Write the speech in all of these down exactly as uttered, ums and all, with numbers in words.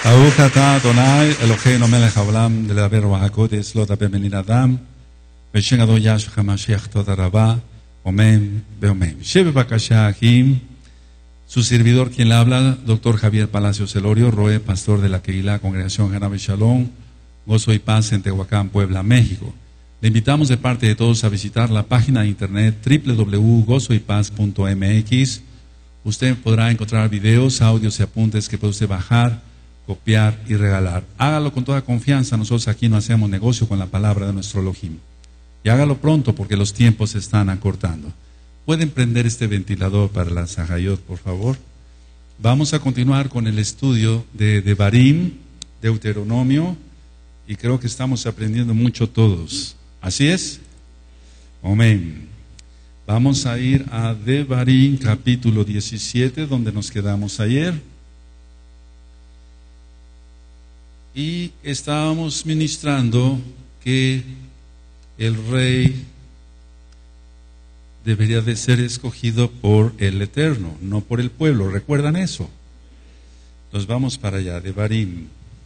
Baruch atah Adonai Eloheinu melech haolam ledaber hakodesh lo daber ben adam בשם אדון ישוע המשיח תודה רבה, amén, amén. Shebe Bakasha aquí, su servidor quien le habla, doctor Javier Palacios Elorio, Roe, pastor de la Keilah, Congregación Hanabe Shalom, Gozo y Paz en Tehuacán, Puebla, México. Le invitamos de parte de todos a visitar la página de internet doble u doble u doble u punto gozo y paz punto m x. Usted podrá encontrar videos, audios y apuntes que puede usted bajar, copiar y regalar. Hágalo con toda confianza, nosotros aquí no hacemos negocio con la palabra de nuestro Elohim. Y hágalo pronto porque los tiempos se están acortando. ¿Pueden prender este ventilador para la Sahayot, por favor? Vamos a continuar con el estudio de Devarim, Deuteronomio, y creo que estamos aprendiendo mucho todos. ¿Así es? Amén. Vamos a ir a Devarim, capítulo diecisiete, donde nos quedamos ayer. Y estábamos ministrando que el rey debería de ser escogido por el Eterno, no por el pueblo. ¿Recuerdan eso? Entonces vamos para allá, Devarim.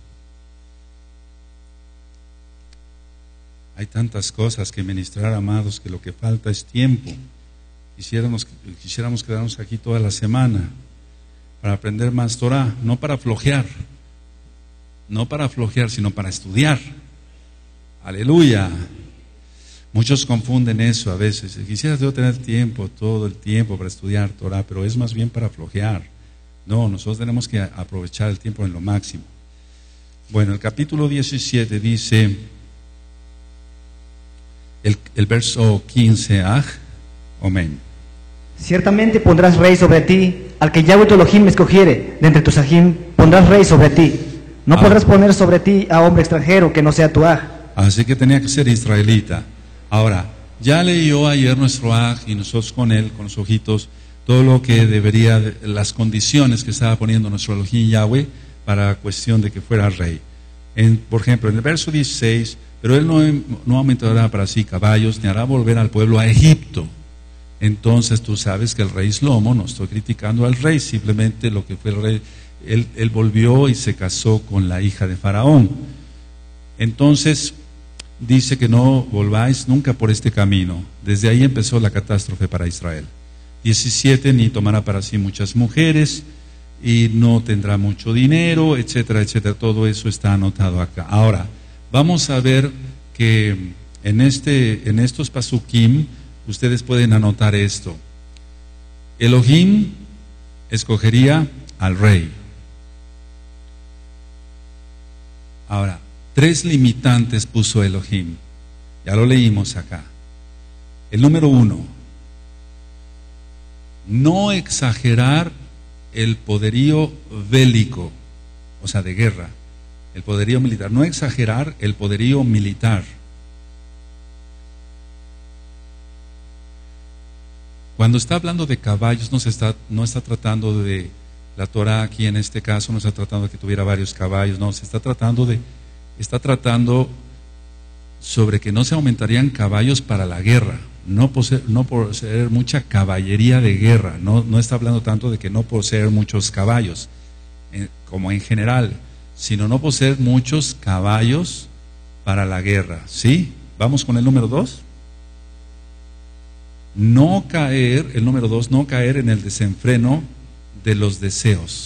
Hay tantas cosas que ministrar, amados, que lo que falta es tiempo. Quisiéramos, quisiéramos quedarnos aquí toda la semana para aprender más Torah, no para flojear, no para flojear, sino para estudiar. Aleluya. Muchos confunden eso a veces. Quisiera yo tener tiempo, todo el tiempo para estudiar Torah, pero es más bien para flojear. No, nosotros tenemos que aprovechar el tiempo en lo máximo. Bueno, el capítulo diecisiete dice, el, el verso quince, ah, amén. Ciertamente pondrás rey sobre ti, al que Yahweh tu Elohim escogiere, de entre tus ajim, pondrás rey sobre ti. No ah. podrás poner sobre ti a hombre extranjero que no sea tu aj. Así que tenía que ser israelita. Ahora, ya leyó ayer nuestro aj y nosotros con él, con los ojitos, todo lo que debería, las condiciones que estaba poniendo nuestro Elohim Yahweh para la cuestión de que fuera rey. En, por ejemplo, en el verso dieciséis, pero él no, no aumentará para sí caballos, ni hará volver al pueblo a Egipto. Entonces tú sabes que el rey Shlomo, no estoy criticando al rey, simplemente lo que fue el rey, él, él volvió y se casó con la hija de Faraón. Entonces dice que no volváis nunca por este camino. Desde ahí empezó la catástrofe para Israel. diecisiete, ni tomará para sí muchas mujeres y no tendrá mucho dinero, etcétera, etcétera. Todo eso está anotado acá. Ahora, vamos a ver que en, este, en estos pasukim ustedes pueden anotar esto. Elohim escogería al rey. Ahora, tres limitantes puso Elohim. Ya lo leímos acá. El número uno, no exagerar el poderío bélico, o sea, de guerra, el poderío militar. No exagerar el poderío militar. Cuando está hablando de caballos, no, se está, no está tratando de, la Torah aquí en este caso, no está tratando de que tuviera varios caballos, no, se está tratando de Está tratando sobre que no se aumentarían caballos para la guerra, no poseer, no poseer mucha caballería de guerra, no, no está hablando tanto de que no poseer muchos caballos, eh, como en general, sino no poseer muchos caballos para la guerra. ¿Sí? Vamos con el número dos. No caer, el número dos, no caer en el desenfreno de los deseos.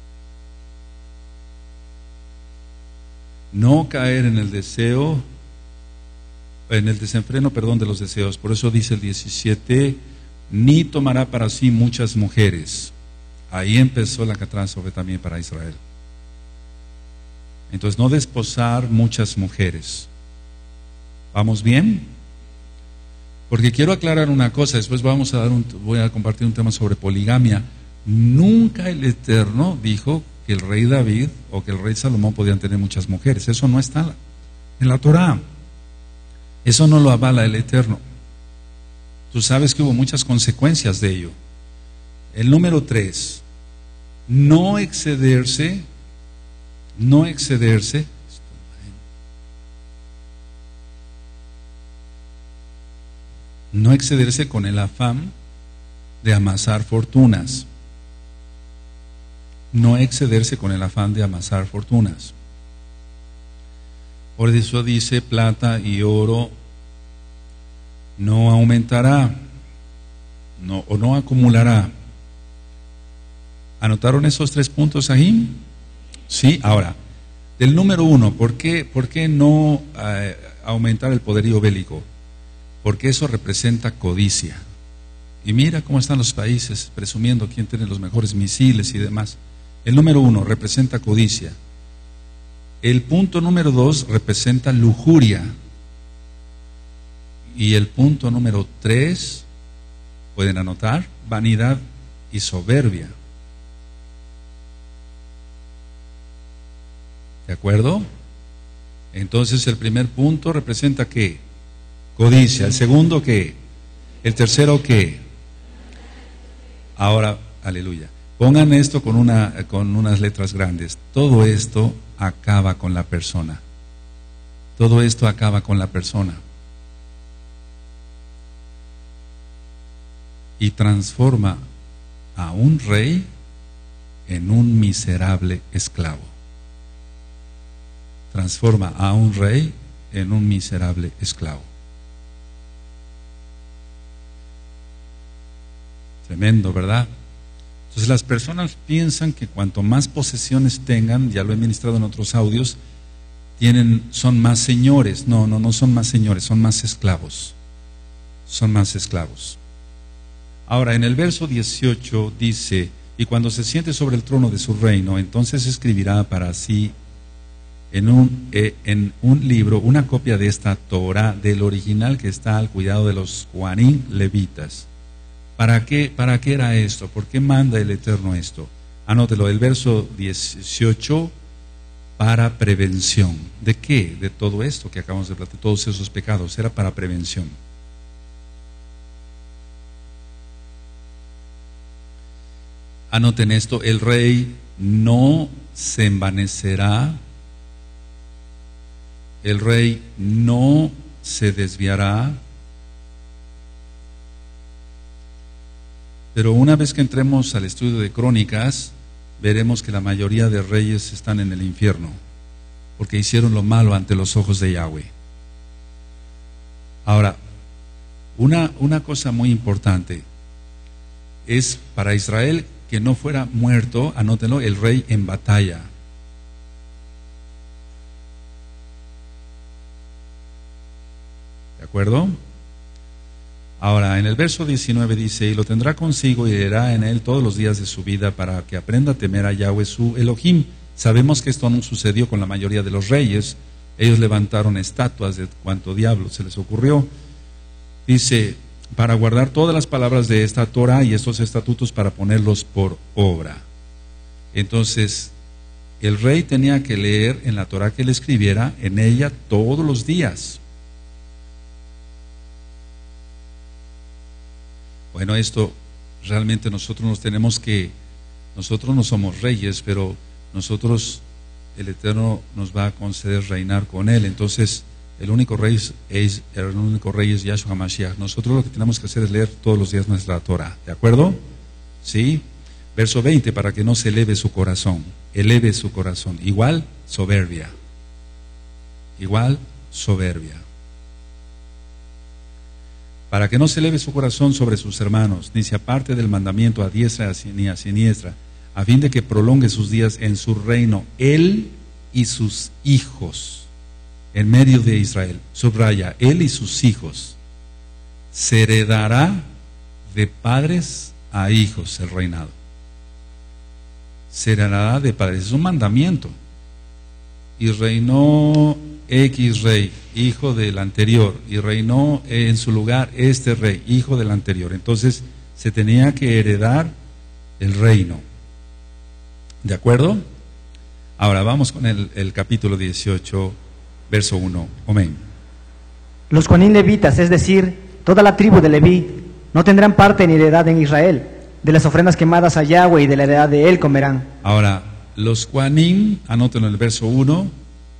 No caer en el deseo, en el desenfreno, perdón, de los deseos. Por eso dice el diecisiete, ni tomará para sí muchas mujeres. Ahí empezó la catástrofe también para Israel. Entonces, no desposar muchas mujeres. ¿Vamos bien? Porque quiero aclarar una cosa, después vamos a dar un, voy a compartir un tema sobre poligamia. Nunca el Eterno dijo que el rey David o que el rey Salomón podían tener muchas mujeres. Eso no está en la Torah. Eso no lo avala el Eterno. Tú sabes que hubo muchas consecuencias de ello. El número tres, no excederse, no excederse, no excederse con el afán de amasar fortunas. no excederse con el afán de amasar fortunas. Por eso dice, plata y oro no aumentará, no, o no acumulará. ¿Anotaron esos tres puntos ahí? Sí. Ahora, del número uno, ¿por qué, por qué no eh, aumentar el poderío bélico? Porque eso representa codicia. Y mira cómo están los países presumiendo quién tiene los mejores misiles y demás. El número uno representa codicia. El punto número dos representa lujuria. Y el punto número tres, pueden anotar, vanidad y soberbia. ¿De acuerdo? Entonces el primer punto representa ¿qué? Codicia. El segundo ¿qué? El tercero ¿qué? Ahora, aleluya. Pongan esto con, una, con unas letras grandes. Todo esto acaba con la persona. Todo esto acaba con la persona. Y transforma a un rey en un miserable esclavo. Transforma a un rey en un miserable esclavo. Tremendo, ¿verdad? Entonces las personas piensan que cuanto más posesiones tengan, ya lo he ministrado en otros audios, tienen, son más señores. No, no, no son más señores, son más esclavos. Son más esclavos. Ahora, en el verso dieciocho dice, y cuando se siente sobre el trono de su reino, entonces escribirá para sí en un, eh, en un libro una copia de esta Torah, del original que está al cuidado de los Juanín levitas. ¿Para qué, ¿Para qué era esto? ¿Por qué manda el Eterno esto? Anótelo, el verso dieciocho, para prevención. ¿De qué? De todo esto que acabamos de platicar, todos esos pecados, era para prevención. Anoten esto, el rey no se envanecerá, el rey no se desviará. Pero una vez que entremos al estudio de Crónicas, veremos que la mayoría de reyes están en el infierno, porque hicieron lo malo ante los ojos de Yahweh. Ahora, una, una cosa muy importante es para Israel que no fuera muerto, anótenlo, el rey en batalla. ¿De acuerdo? Ahora, en el verso diecinueve dice, y lo tendrá consigo y irá en él todos los días de su vida para que aprenda a temer a Yahweh su Elohim. Sabemos que esto no sucedió con la mayoría de los reyes. Ellos levantaron estatuas de cuanto diablo se les ocurrió. Dice, para guardar todas las palabras de esta Torah y estos estatutos para ponerlos por obra. Entonces, el rey tenía que leer en la Torah que él escribiera, en ella todos los días. Bueno, esto realmente nosotros nos tenemos que, nosotros no somos reyes, pero nosotros, el Eterno nos va a conceder reinar con él. Entonces, el único rey es, el único rey es Yahshua Mashiach. Nosotros lo que tenemos que hacer es leer todos los días nuestra Torah, ¿de acuerdo? ¿Sí? Verso veinte, para que no se eleve su corazón, eleve su corazón. Igual, soberbia. Igual, soberbia. Para que no se eleve su corazón sobre sus hermanos, ni se aparte del mandamiento a diestra ni a siniestra, a fin de que prolongue sus días en su reino, él y sus hijos, en medio de Israel. Subraya, él y sus hijos. Se heredará de padres a hijos el reinado. Se heredará de padres, es un mandamiento. Y reinó X rey, hijo del anterior, y reinó en su lugar este rey, hijo del anterior. Entonces se tenía que heredar el reino. ¿De acuerdo? Ahora vamos con el, el capítulo dieciocho, verso uno. Amén. Los Juanín levitas, es decir, toda la tribu de Leví, no tendrán parte ni heredad en Israel. De las ofrendas quemadas a Yahweh y de la heredad de él comerán. Ahora, los Juanín, anótenlo en el verso uno,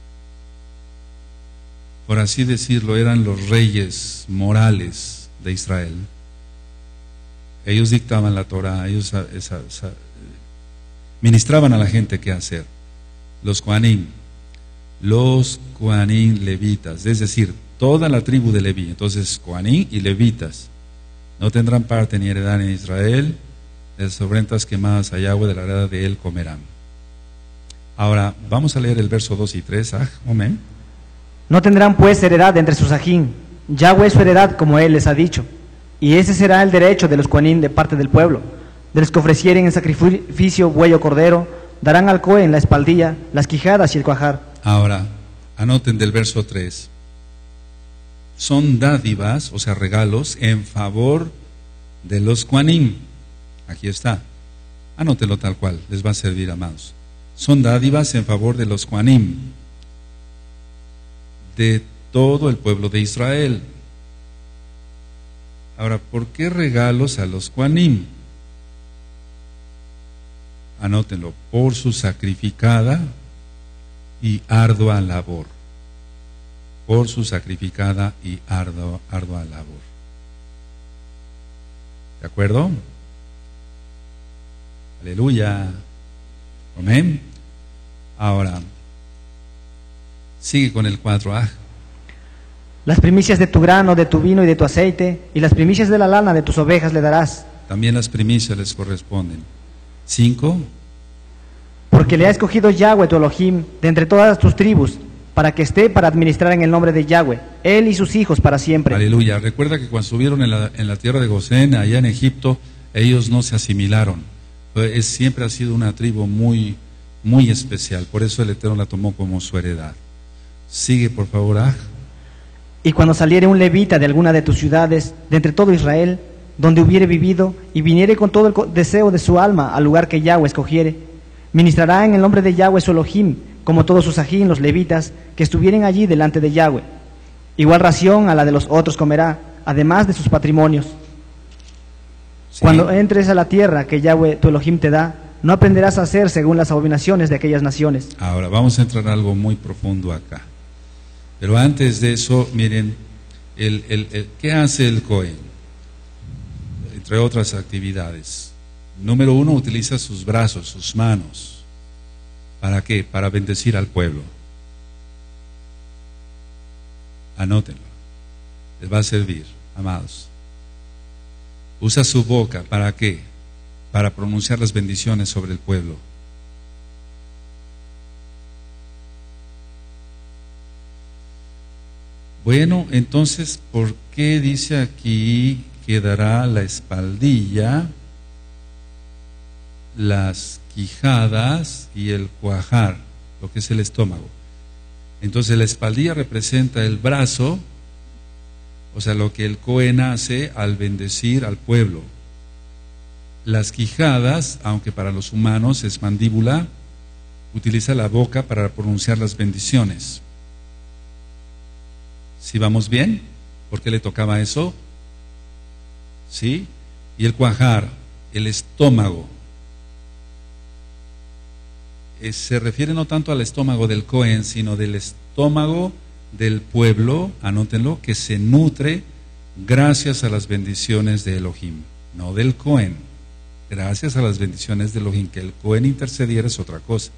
por así decirlo, eran los reyes morales de Israel. Ellos dictaban la Torah, ellos esa, esa, ministraban a la gente qué hacer. Los Kohanim, los Kohanim levitas, es decir, toda la tribu de Leví. Entonces, Kohanim y levitas no tendrán parte ni heredad en Israel, de las ofrendas quemadas a Yahweh de la heredad de él comerán. Ahora, vamos a leer el verso dos y tres. Ah, amén. No tendrán pues heredad entre sus ajín. Yahweh es su heredad, como él les ha dicho. Y ese será el derecho de los Kohanim de parte del pueblo. De los que ofrecieren en sacrificio buey o cordero, darán al Cohen la espaldilla, las quijadas y el cuajar. Ahora, anoten del verso tres. Son dádivas, o sea, regalos, en favor de los Kohanim. Aquí está. Anótenlo tal cual, les va a servir, amados. Son dádivas en favor de los Kohanim, de todo el pueblo de Israel. Ahora, ¿por qué regalos a los Kohanim? Anótenlo, por su sacrificada y ardua labor. Por su sacrificada y ardua, ardua labor. ¿De acuerdo? Aleluya. Amén. Ahora, sigue con el cuatro. Ah. Las primicias de tu grano, de tu vino y de tu aceite, y las primicias de la lana de tus ovejas le darás. También las primicias les corresponden. Cinco. Porque le ha escogido Yahweh tu Elohim de entre todas tus tribus, para que esté para administrar en el nombre de Yahweh, él y sus hijos para siempre. Aleluya. Recuerda que cuando estuvieron en la, en la tierra de Gosén, allá en Egipto, ellos no se asimilaron. Es, siempre ha sido una tribu muy, muy especial. Por eso el Eterno la tomó como su heredad. Sigue, por favor. Ah. Y cuando saliere un levita de alguna de tus ciudades, de entre todo Israel, donde hubiere vivido, y viniere con todo el deseo de su alma al lugar que Yahweh escogiere, ministrará en el nombre de Yahweh su Elohim, como todos sus ajín, los levitas, que estuvieren allí delante de Yahweh. Igual ración a la de los otros comerá, además de sus patrimonios. Sí. Cuando entres a la tierra que Yahweh tu Elohim te da, no aprenderás a hacer según las abominaciones de aquellas naciones. Ahora vamos a entrar a algo muy profundo acá. Pero antes de eso, miren, el, el, el, ¿qué hace el Cohen? Entre otras actividades. Número uno, utiliza sus brazos, sus manos. ¿Para qué? Para bendecir al pueblo. Anótenlo. Les va a servir, amados. Usa su boca, ¿para qué? Para pronunciar las bendiciones sobre el pueblo. Bueno, entonces, ¿por qué dice aquí que dará la espaldilla, las quijadas y el cuajar, lo que es el estómago? Entonces la espaldilla representa el brazo, o sea, lo que el Cohen hace al bendecir al pueblo. Las quijadas, aunque para los humanos es mandíbula, utiliza la boca para pronunciar las bendiciones. ¿Sí vamos bien? ¿Por qué le tocaba eso? ¿Sí? Y el cuajar, el estómago, eh, se refiere no tanto al estómago del Cohen, sino del estómago del pueblo, anótenlo, que se nutre gracias a las bendiciones de Elohim, no del Cohen, gracias a las bendiciones de Elohim. Que el Cohen intercediera es otra cosa.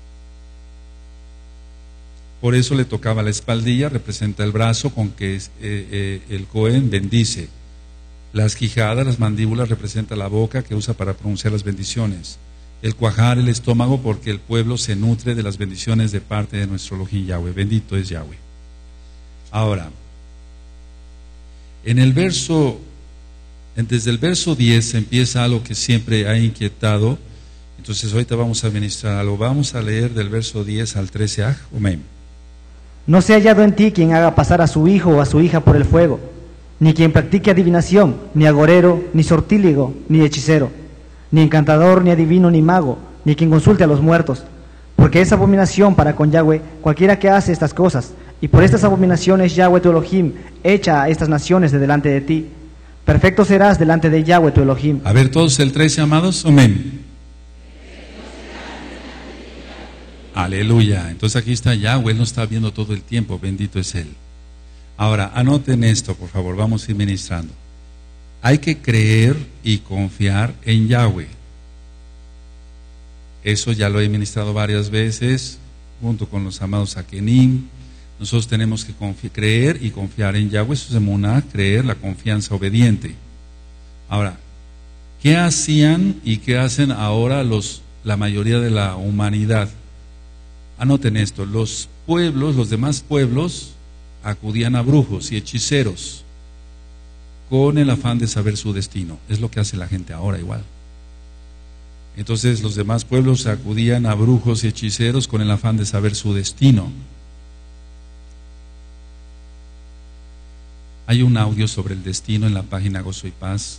Por eso le tocaba la espaldilla, representa el brazo con que eh, eh, el Cohen bendice. Las quijadas, las mandíbulas, representa la boca que usa para pronunciar las bendiciones. El cuajar, el estómago, porque el pueblo se nutre de las bendiciones de parte de nuestro Elohim Yahweh. Bendito es Yahweh. Ahora, en el verso, desde el verso diez empieza algo que siempre ha inquietado. Entonces ahorita vamos a ministrar algo. Vamos a leer del verso diez al trece. Ah, amén. No sea hallado en ti quien haga pasar a su hijo o a su hija por el fuego, ni quien practique adivinación, ni agorero, ni sortílego, ni hechicero, ni encantador, ni adivino, ni mago, ni quien consulte a los muertos, porque es abominación para con Yahweh cualquiera que hace estas cosas, y por estas abominaciones Yahweh tu Elohim echa a estas naciones de delante de ti. Perfecto serás delante de Yahweh tu Elohim. A ver todos el trece, amados, amén. Aleluya. Entonces aquí está Yahweh, Él nos está viendo todo el tiempo, bendito es Él. Ahora, anoten esto, por favor, vamos a ir ministrando. Hay que creer y confiar en Yahweh. Eso ya lo he ministrado varias veces, junto con los amados Akenim. Nosotros tenemos que creer y confiar en Yahweh. Eso es emuná, creer, la confianza obediente. Ahora, ¿qué hacían y qué hacen ahora los, la mayoría de la humanidad? Anoten esto, los pueblos, los demás pueblos, acudían a brujos y hechiceros con el afán de saber su destino. Es lo que hace la gente ahora igual. Entonces los demás pueblos acudían a brujos y hechiceros con el afán de saber su destino. Hay un audio sobre el destino en la página Gozo y Paz.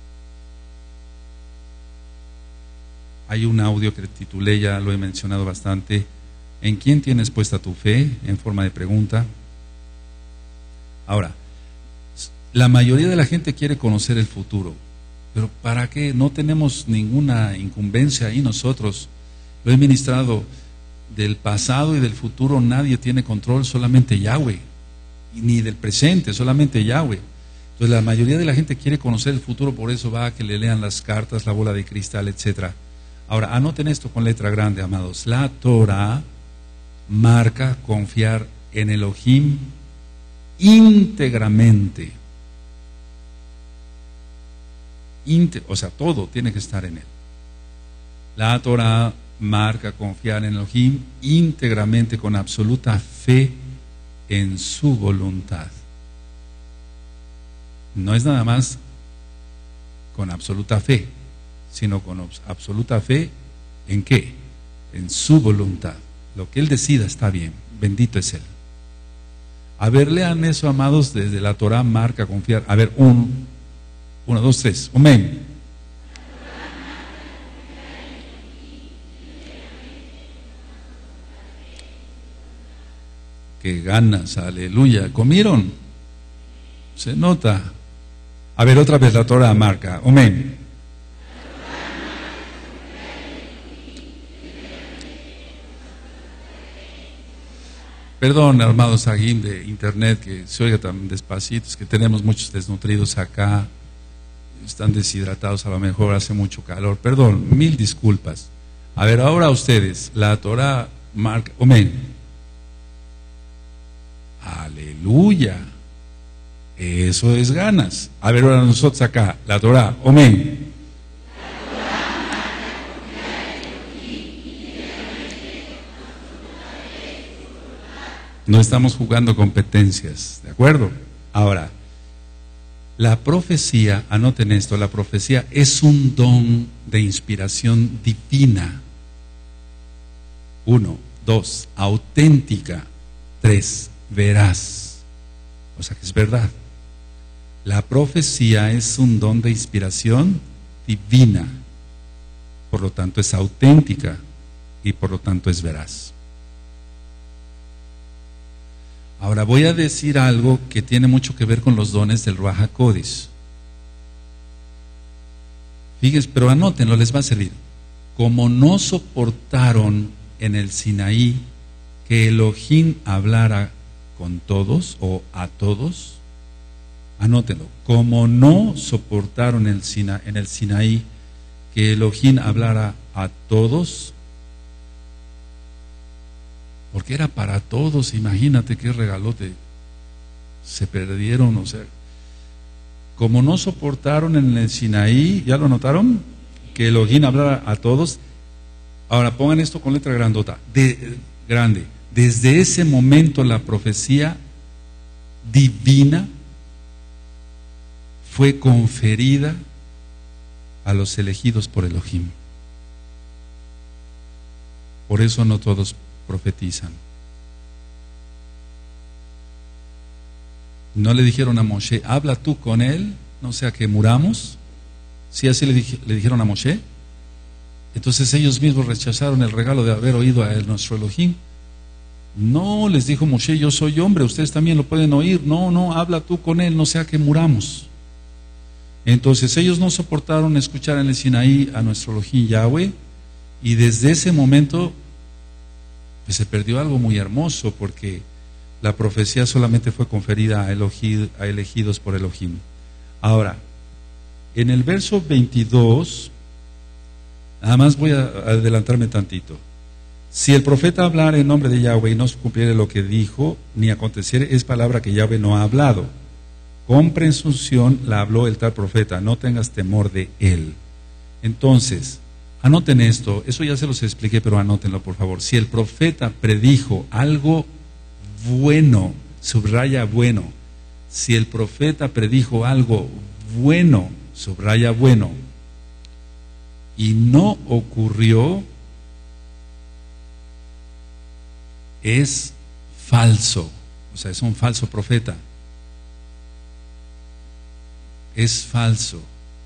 Hay un audio que titulé, ya lo he mencionado bastante, ¿en quién tienes puesta tu fe? En forma de pregunta. Ahora, la mayoría de la gente quiere conocer el futuro, pero ¿para qué? No tenemos ninguna incumbencia ahí nosotros. Lo he ministrado, del pasado y del futuro nadie tiene control, solamente Yahweh, ni del presente, solamente Yahweh. Entonces la mayoría de la gente quiere conocer el futuro, por eso va a que le lean las cartas, la bola de cristal, etcétera. Ahora, anoten esto con letra grande, amados. La Torah marca confiar en Elohim íntegramente. Inte, o sea, todo tiene que estar en él. La Torah marca confiar en Elohim íntegramente, con absoluta fe en su voluntad. No es nada más con absoluta fe, sino con absoluta fe ¿en qué? En su voluntad. Lo que él decida está bien, bendito es él. A ver, lean eso, amados, desde la Torah marca confiar. A ver, un, uno, dos, tres, amén. Qué ganas, aleluya. ¿Comieron? Se nota. A ver, otra vez la Torah marca, amén. Perdón, hermanos Agim de internet, que se oiga tan despacito, es que tenemos muchos desnutridos acá, están deshidratados, a lo mejor hace mucho calor. Perdón, mil disculpas. A ver, ahora ustedes, la Torah marca, amén. Aleluya. Eso es ganas. A ver, ahora nosotros acá, la Torah, amén. No estamos jugando competencias, ¿de acuerdo? Ahora, la profecía, anoten esto, la profecía es un don de inspiración divina. Uno, dos, auténtica. Tres, veraz. O sea que es verdad. La profecía es un don de inspiración divina. Por lo tanto es auténtica y por lo tanto es veraz. Ahora voy a decir algo que tiene mucho que ver con los dones del Ruach HaKodesh. Fíjense, pero anótenlo, les va a servir. Como no soportaron en el Sinaí que Elohim hablara con todos o a todos, anótenlo. Como no soportaron en el, Sina, en el Sinaí que Elohim hablara a todos, porque era para todos, imagínate qué regalote, se perdieron, o sea, como no soportaron en el Sinaí, ¿ya lo notaron? Que Elohim hablara a todos. Ahora pongan esto con letra grandota, de, grande, desde ese momento la profecía divina fue conferida a los elegidos por Elohim. Por eso no todos profetizan. No le dijeron a Moshe, habla tú con él, no sea que muramos. Sí, así le, dije, le dijeron a Moshe. Entonces ellos mismos rechazaron el regalo de haber oído a él, nuestro Elohim. No, les dijo Moshe, yo soy hombre, ustedes también lo pueden oír. No, no, habla tú con él, no sea que muramos. Entonces ellos no soportaron escuchar en el Sinaí a nuestro Elohim Yahweh, y desde ese momento pues se perdió algo muy hermoso, porque la profecía solamente fue conferida a, Elohim, a elegidos por Elohim. Ahora, en el verso veintidós, Nada más voy a adelantarme tantito. Si el profeta hablara en nombre de Yahweh y no cumpliere lo que dijo, ni aconteciere, es palabra que Yahweh no ha hablado. Con presunción la habló el tal profeta, no tengas temor de él. Entonces, anoten esto, eso ya se los expliqué, pero anótenlo por favor. Si el profeta predijo algo bueno, subraya bueno, si el profeta predijo algo bueno, subraya bueno, y no ocurrió, es falso, o sea, es un falso profeta. Es falso,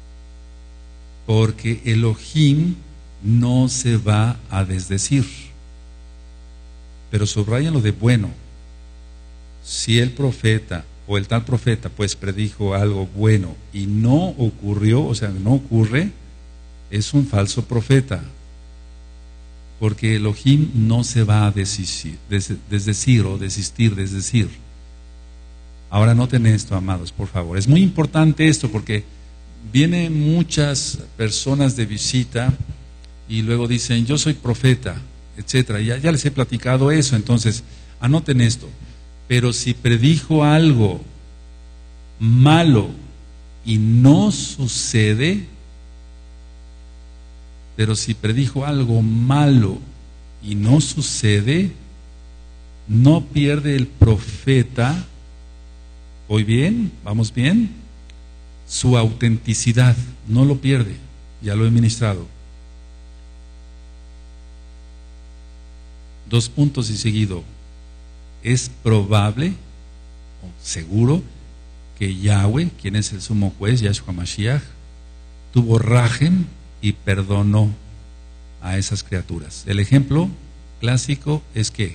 porque Elohim no se va a desdecir. Pero subrayan lo de bueno. Si el profeta o el tal profeta pues predijo algo bueno y no ocurrió, o sea, no ocurre, es un falso profeta. Porque Elohim no se va a desdecir, desdecir o desistir, desdecir. Ahora noten esto, amados, por favor. Es muy importante esto porque vienen muchas personas de visita y luego dicen, yo soy profeta, etcétera. Ya, ya les he platicado eso, entonces anoten esto. Pero si predijo algo malo y no sucede, pero si predijo algo malo y no sucede, no pierde el profeta. ¿Voy bien? ¿Vamos bien? Su autenticidad, no lo pierde, ya lo he ministrado. Dos puntos y seguido. Es probable, o seguro, que Yahweh, quien es el sumo juez, Yahshua Mashiach, tuvo rajem y perdonó a esas criaturas. El ejemplo clásico es que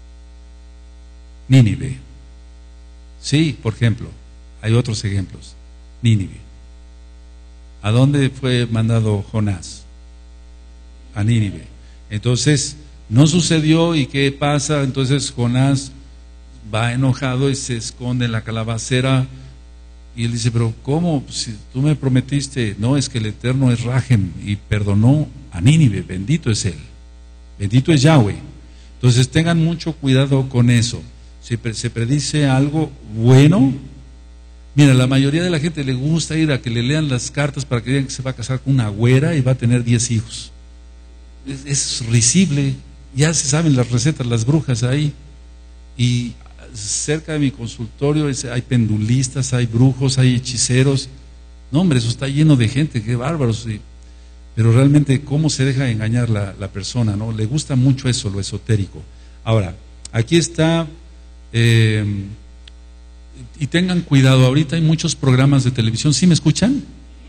Nínive. Sí, por ejemplo, hay otros ejemplos. Nínive. ¿A dónde fue mandado Jonás? A Nínive. Entonces, no sucedió, ¿y qué pasa? Entonces Jonás va enojado y se esconde en la calabacera y él dice, pero ¿cómo? Si tú me prometiste, no, es que el Eterno es Rajem y perdonó a Nínive, bendito es él, bendito es Yahweh. Entonces tengan mucho cuidado con eso. Si se predice algo bueno, mira, la mayoría de la gente le gusta ir a que le lean las cartas para que digan que se va a casar con una güera y va a tener diez hijos. Es, es risible, ya se saben las recetas, las brujas ahí. Y cerca de mi consultorio hay pendulistas, hay brujos, hay hechiceros. No, hombre, eso está lleno de gente, qué bárbaros. Sí. Pero realmente, ¿cómo se deja engañar la, la persona? ¿No? Le gusta mucho eso, lo esotérico. Ahora, aquí está... Eh, y tengan cuidado, ahorita hay muchos programas de televisión, ¿sí me escuchan?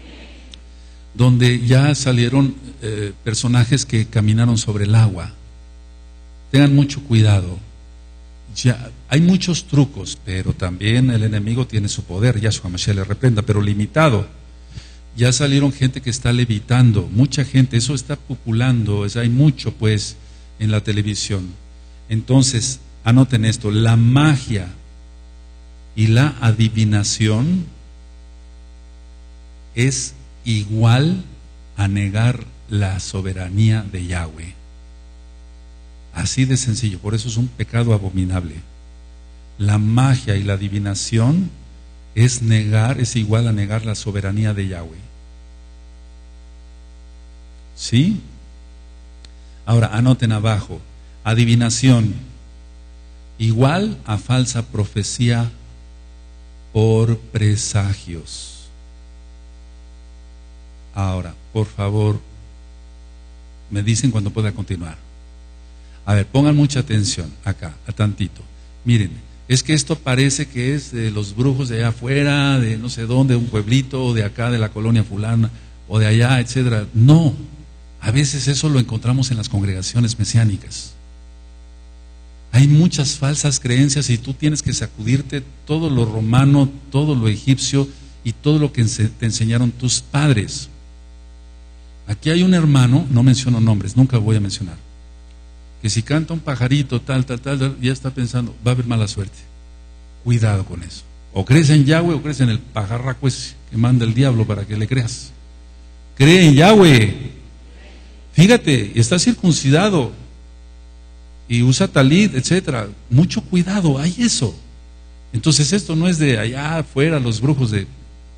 Donde ya salieron eh, personajes que caminaron sobre el agua. Tengan mucho cuidado. Ya, hay muchos trucos, pero también el enemigo tiene su poder, Yahshua Mashiach le reprenda, pero limitado. Ya salieron gente que está levitando, mucha gente, eso está populando, es, hay mucho pues en la televisión. Entonces, anoten esto, la magia y la adivinación es igual a negar la soberanía de Yahweh. Así de sencillo, por eso es un pecado abominable. La magia y la adivinación es negar, es igual a negar la soberanía de Yahweh. ¿Sí? Ahora, anoten abajo, adivinación, igual a falsa profecía por presagios. Ahora, por favor, me dicen cuando pueda continuar. A ver, pongan mucha atención acá, a tantito. Miren, es que esto parece que es de los brujos de allá afuera, de no sé dónde, un pueblito, o de acá, de la colonia fulana, o de allá, etcétera. No, a veces eso lo encontramos en las congregaciones mesiánicas. Hay muchas falsas creencias y tú tienes que sacudirte todo lo romano, todo lo egipcio y todo lo que te enseñaron tus padres. Aquí hay un hermano, no menciono nombres, nunca voy a mencionar, que si canta un pajarito, tal, tal, tal, ya está pensando, va a haber mala suerte. Cuidado con eso. O crees en Yahweh o crees en el pajarraco ese que manda el diablo para que le creas. Cree en Yahweh. Fíjate, está circuncidado y usa talit, etcétera. Mucho cuidado, hay eso. Entonces esto no es de allá afuera los brujos de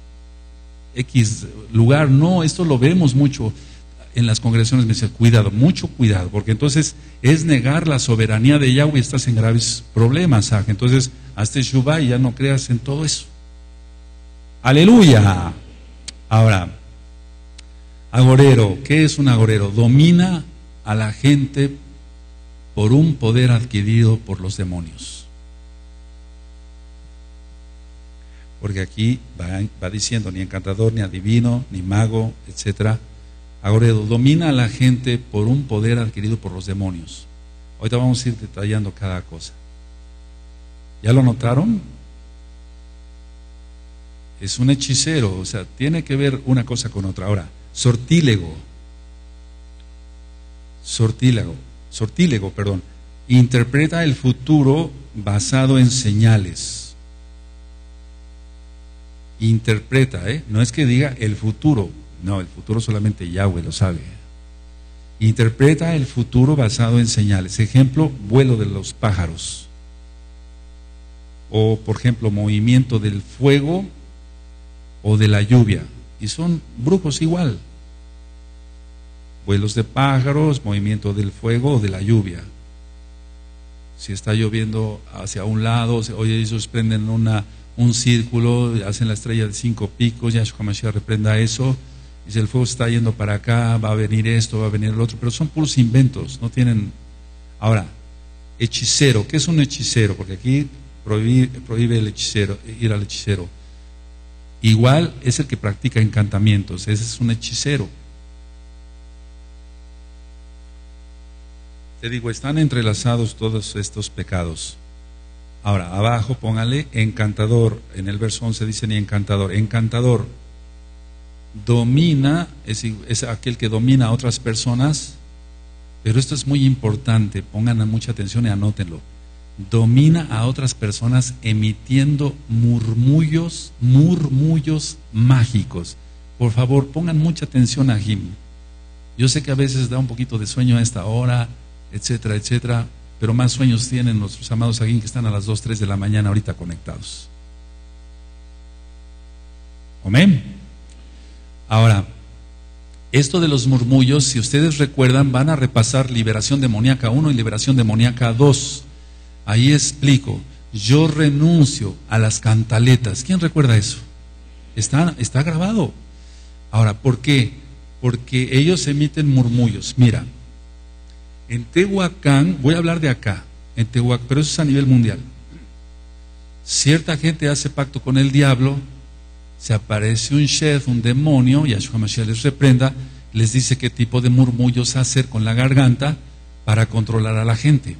X lugar, no, esto lo vemos mucho en las congregaciones. Me dice, cuidado, mucho cuidado, porque entonces es negar la soberanía de Yahweh y estás en graves problemas. Entonces hazte Shuvah y ya no creas en todo eso. Aleluya. Ahora, agorero, ¿qué es un agorero? Domina a la gente por un poder adquirido por los demonios. Porque aquí va, va diciendo, ni encantador, ni adivino, ni mago, etcétera. Agorero, domina a la gente por un poder adquirido por los demonios. Ahorita vamos a ir detallando cada cosa. ¿Ya lo notaron? Es un hechicero, o sea, tiene que ver una cosa con otra. Ahora, sortílego, sortílego, sortílego, perdón, interpreta el futuro basado en señales. Interpreta, ¿eh? No es que diga el futuro, no, el futuro solamente Yahweh lo sabe. Interpreta el futuro basado en señales. Ejemplo, vuelo de los pájaros. O, por ejemplo, movimiento del fuego o de la lluvia. Y son brujos igual. Vuelos de pájaros, movimiento del fuego o de la lluvia. Si está lloviendo hacia un lado, oye, ellos prenden una... un círculo, hacen la estrella de cinco picos, Yahshua HaMashiach reprenda eso, dice el fuego está yendo para acá, va a venir esto, va a venir el otro, pero son puros inventos, no tienen. Ahora, hechicero, ¿qué es un hechicero? Porque aquí prohíbe, prohíbe el hechicero, ir al hechicero. Igual es el que practica encantamientos, ese es un hechicero. Te digo, están entrelazados todos estos pecados. Ahora, abajo póngale encantador. En el verso once dice ni encantador. Encantador domina, es, es aquel que domina a otras personas, pero esto es muy importante, pongan mucha atención y anótenlo. Domina a otras personas emitiendo murmullos, murmullos mágicos. Por favor, pongan mucha atención a Jim. Yo sé que a veces da un poquito de sueño a esta hora, etcétera, etcétera. Pero más sueños tienen nuestros amados aquí que están a las dos, tres de la mañana ahorita conectados. Amén. Ahora, esto de los murmullos, si ustedes recuerdan, van a repasar liberación demoníaca uno y liberación demoníaca dos. Ahí explico, yo renuncio a las cantaletas. ¿Quién recuerda eso? Está, está grabado. Ahora, ¿por qué? Porque ellos emiten murmullos. Mira, en Tehuacán, voy a hablar de acá, en Tehuacán, pero eso es a nivel mundial. Cierta gente hace pacto con el diablo, se aparece un chef, un demonio, Yahshua HaMashiach les reprenda, les dice qué tipo de murmullos hacer con la garganta para controlar a la gente.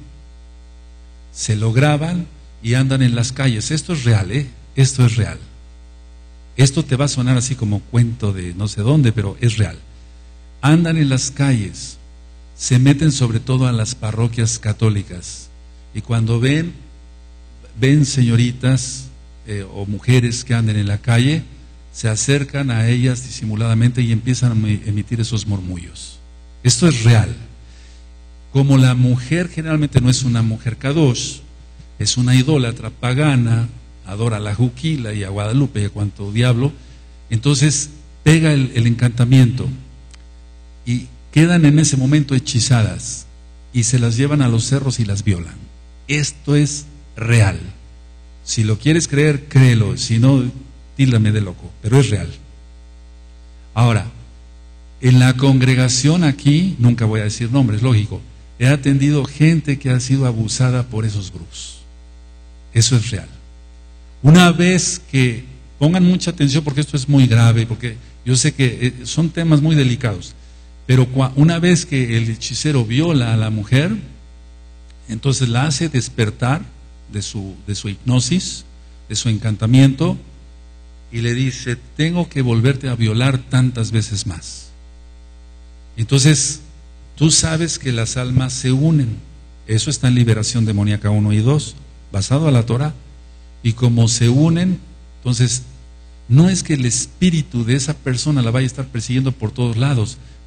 Se lo graban y andan en las calles. Esto es real, ¿eh? Esto es real. Esto te va a sonar así como cuento de no sé dónde, pero es real. Andan en las calles. Se meten sobre todo a las parroquias católicas y cuando ven ven señoritas eh, o mujeres que anden en la calle, se acercan a ellas disimuladamente y empiezan a emitir esos murmullos. Esto es real. Como la mujer generalmente no es una mujer kadosh, es una idólatra pagana, adora a la Juquila y a Guadalupe y a cuanto diablo, entonces pega el, el encantamiento y quedan en ese momento hechizadas y se las llevan a los cerros y las violan. Esto es real. Si lo quieres creer, créelo. Si no, tíldame de loco, pero es real. Ahora, en la congregación aquí, nunca voy a decir nombres, lógico, he atendido gente que ha sido abusada por esos grupos. Eso es real. Una vez que, pongan mucha atención porque esto es muy grave, porque yo sé que son temas muy delicados. Pero una vez que el hechicero viola a la mujer, entonces la hace despertar de su, de su hipnosis, de su encantamiento, y le dice, tengo que volverte a violar tantas veces más. Entonces, tú sabes que las almas se unen. Eso está en Liberación Demoníaca uno y dos, basado a la Torah. Y como se unen, entonces, no es que el espíritu de esa persona la vaya a estar persiguiendo por todos lados,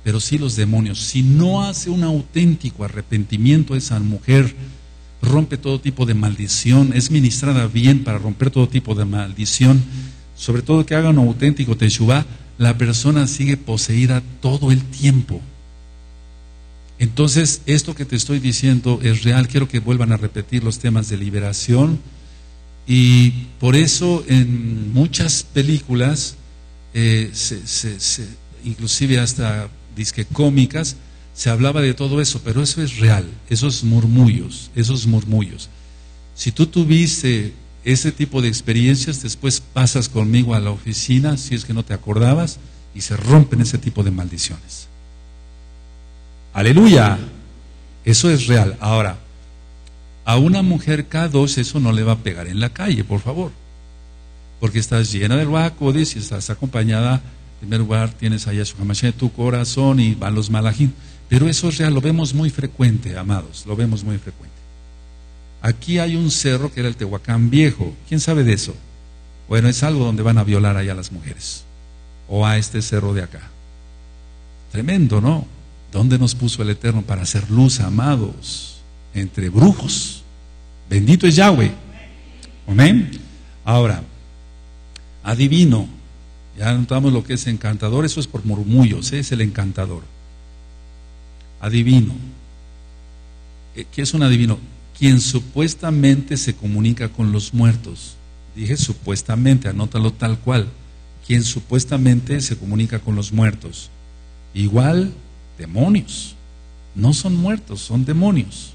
pero sí los demonios. Si no hace un auténtico arrepentimiento esa mujer, rompe todo tipo de maldición, es ministrada bien para romper todo tipo de maldición, sobre todo que haga un auténtico teshuvá, la persona sigue poseída todo el tiempo. Entonces, esto que te estoy diciendo es real. Quiero que vuelvan a repetir los temas de liberación, y por eso en muchas películas, eh, se, se, se, inclusive hasta disque cómicas, se hablaba de todo eso, pero eso es real, esos murmullos, esos murmullos. Si tú tuviste ese tipo de experiencias, después pasas conmigo a la oficina, si es que no te acordabas, y se rompen ese tipo de maldiciones. Aleluya, eso es real. Ahora, a una mujer K dos eso no le va a pegar en la calle, por favor, porque estás llena del Ruach HaKodesh y estás acompañada. En primer lugar tienes a Yahshua HaMashiach en tu corazón y van los malajim, pero eso es real, lo vemos muy frecuente, amados, lo vemos muy frecuente. Aquí hay un cerro que era el Tehuacán Viejo, ¿quién sabe de eso? Bueno, es algo donde van a violar allá a las mujeres, o a este cerro de acá. Tremendo, ¿no? ¿Dónde nos puso el Eterno para hacer luz, amados? Entre brujos. Bendito es Yahweh. Amén. Ahora, adivino. Ya notamos lo que es encantador. Eso es por murmullos, ¿eh? Es el encantador. Adivino. ¿Qué es un adivino? Quien supuestamente se comunica con los muertos. Dije supuestamente, anótalo tal cual. Quien supuestamente se comunica con los muertos. Igual, demonios. No son muertos, son demonios.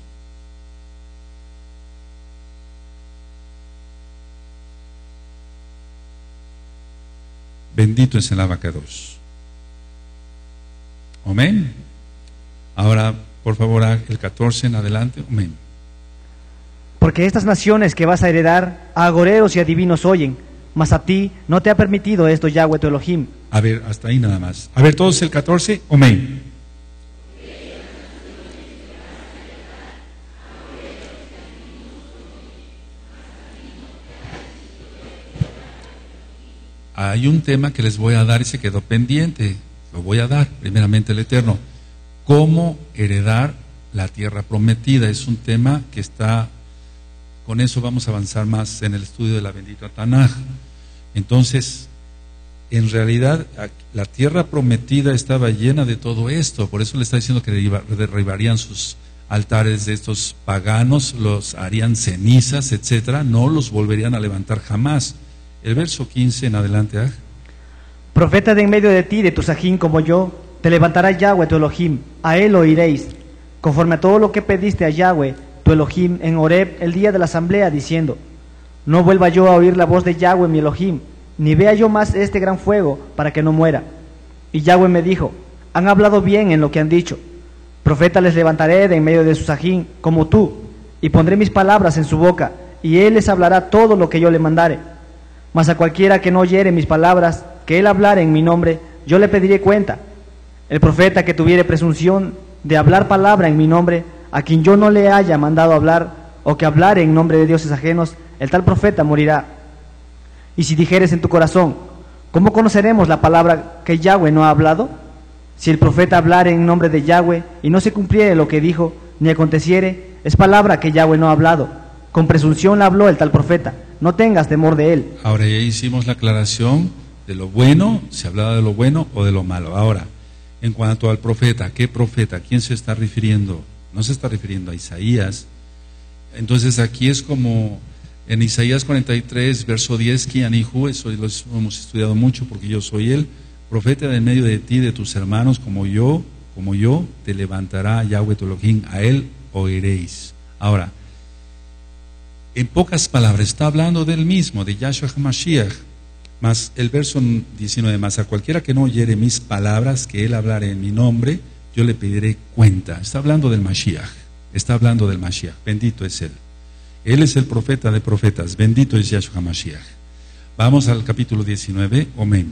Bendito es el abacados. Amén. Ahora, por favor, el catorce en adelante. Amén. Porque estas naciones que vas a heredar, a agoreros y adivinos oyen, mas a ti no te ha permitido esto Yahweh tu Elohim. A ver, hasta ahí nada más. A ver, todos el catorce. Amén. Hay un tema que les voy a dar y se quedó pendiente. Lo voy a dar, primeramente el Eterno. ¿Cómo heredar la tierra prometida? Es un tema que está, con eso vamos a avanzar más en el estudio de la bendita Tanaj. Entonces, en realidad, la tierra prometida estaba llena de todo esto. Por eso le está diciendo que derribarían sus altares de estos paganos, los harían cenizas, etcétera. No los volverían a levantar jamás. El verso quince en adelante. ¿eh? Profeta de en medio de ti, de tu sajín como yo, te levantará Yahweh tu Elohim, a él oiréis, conforme a todo lo que pediste a Yahweh tu Elohim en Horeb el día de la asamblea, diciendo: no vuelva yo a oír la voz de Yahweh mi Elohim, ni vea yo más este gran fuego, para que no muera. Y Yahweh me dijo: han hablado bien en lo que han dicho. Profeta les levantaré de en medio de su sajín como tú, y pondré mis palabras en su boca, y él les hablará todo lo que yo le mandare. Mas a cualquiera que no oyere mis palabras, que él hablare en mi nombre, yo le pediré cuenta. El profeta que tuviere presunción de hablar palabra en mi nombre, a quien yo no le haya mandado hablar, o que hablare en nombre de dioses ajenos, el tal profeta morirá. Y si dijeres en tu corazón: ¿cómo conoceremos la palabra que Yahweh no ha hablado? Si el profeta hablare en nombre de Yahweh, y no se cumpliere lo que dijo, ni aconteciere, es palabra que Yahweh no ha hablado. Con presunción la habló el tal profeta. No tengas temor de él. Ahora ya hicimos la aclaración de lo bueno, se hablaba de lo bueno o de lo malo. Ahora, en cuanto al profeta, ¿qué profeta? ¿A quién se está refiriendo? No se está refiriendo a Isaías. Entonces aquí es como en Isaías cuarenta y tres, verso diez, Kianihu, eso lo hemos estudiado mucho porque yo soy él, profeta de en medio de ti, de tus hermanos, como yo, como yo, te levantará Yahweh tu Elohim, a él oiréis. Ahora, en pocas palabras, está hablando del mismo, de Yahshua HaMashiach. Más el verso diecinueve, más a cualquiera que no oyere mis palabras, que él hablare en mi nombre, yo le pediré cuenta. Está hablando del Mashiach, está hablando del Mashiach, bendito es él. Él es el profeta de profetas, bendito es Yahshua HaMashiach. Vamos al capítulo diecinueve, amén.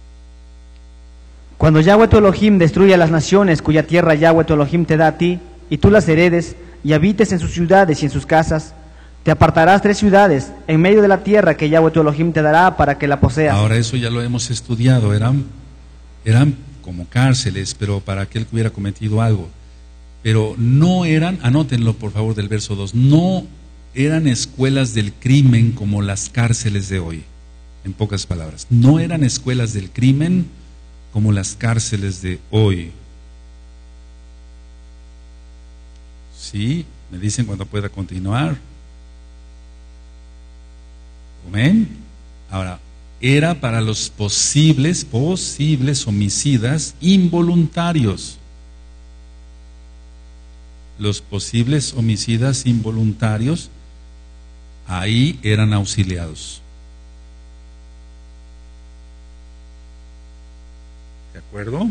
Cuando Yahweh tu Elohim destruya las naciones cuya tierra Yahweh tu Elohim te da a ti, y tú las heredes, y habites en sus ciudades y en sus casas, te apartarás tres ciudades en medio de la tierra que Yahweh tu Elohim te dará para que la poseas. Ahora eso ya lo hemos estudiado, eran, eran como cárceles, pero para aquel que hubiera cometido algo. Pero no eran, anótenlo por favor del verso dos, no eran escuelas del crimen como las cárceles de hoy, en pocas palabras. No eran escuelas del crimen como las cárceles de hoy. Sí, me dicen cuando pueda continuar. Amén. Ahora, era para los posibles, posibles homicidas involuntarios. Los posibles homicidas involuntarios ahí eran auxiliados. ¿De acuerdo?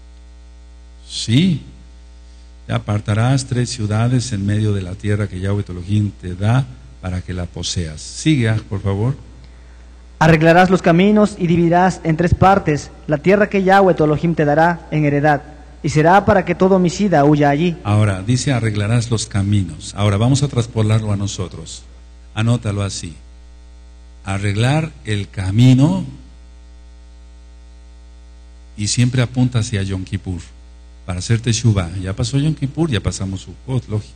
Sí. Te apartarás tres ciudades en medio de la tierra que Yahweh tu Elohim te da para que la poseas. Sigue, por favor. Arreglarás los caminos y dividirás en tres partes la tierra que Yahweh tu Elohim te dará en heredad, y será para que todo homicida huya allí. Ahora, dice arreglarás los caminos. Ahora vamos a traspolarlo a nosotros. Anótalo así. Arreglar el camino, y siempre apunta hacia Yom Kippur, para hacer Teshuvah. Ya pasó Yom Kippur, ya pasamos Sukkot, lógico.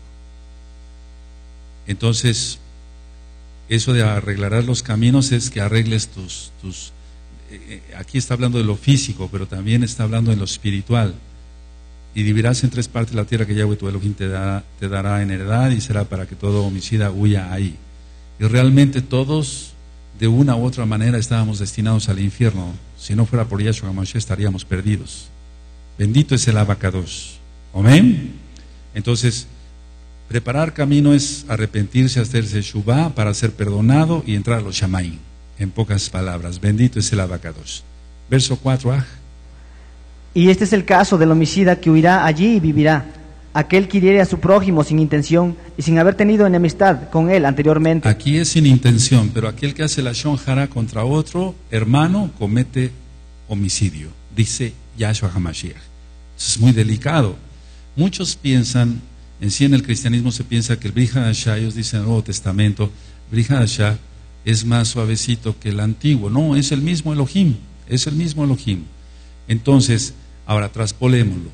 Entonces, eso de arreglarás los caminos es que arregles tus... tus eh, aquí está hablando de lo físico, pero también está hablando de lo espiritual. Y dividirás en tres partes la tierra que Yahweh tu Elohim te, da, te dará en heredad, y será para que todo homicida huya ahí. Y realmente todos, de una u otra manera, estábamos destinados al infierno. Si no fuera por Yahshua HaMashiach, estaríamos perdidos. Bendito es el Abacados. Amén. Entonces, preparar camino es arrepentirse, hacerse Shuvah para ser perdonado y entrar a los Shamaim. En pocas palabras, bendito es el Abacados. Verso cuatro. Ah. Y este es el caso del homicida que huirá allí y vivirá, aquel que hiriere a su prójimo sin intención y sin haber tenido enemistad con él anteriormente. Aquí es sin intención, pero aquel que hace la Shon Hara contra otro hermano comete homicidio, dice Yahshua HaMashiach. Eso es muy delicado. Muchos piensan, en sí en el cristianismo se piensa que el Brit Hadashah, ellos dicen en el Nuevo Testamento, Brit Hadashah es más suavecito que el antiguo. No, es el mismo Elohim, es el mismo Elohim. Entonces, ahora traspolémoslo.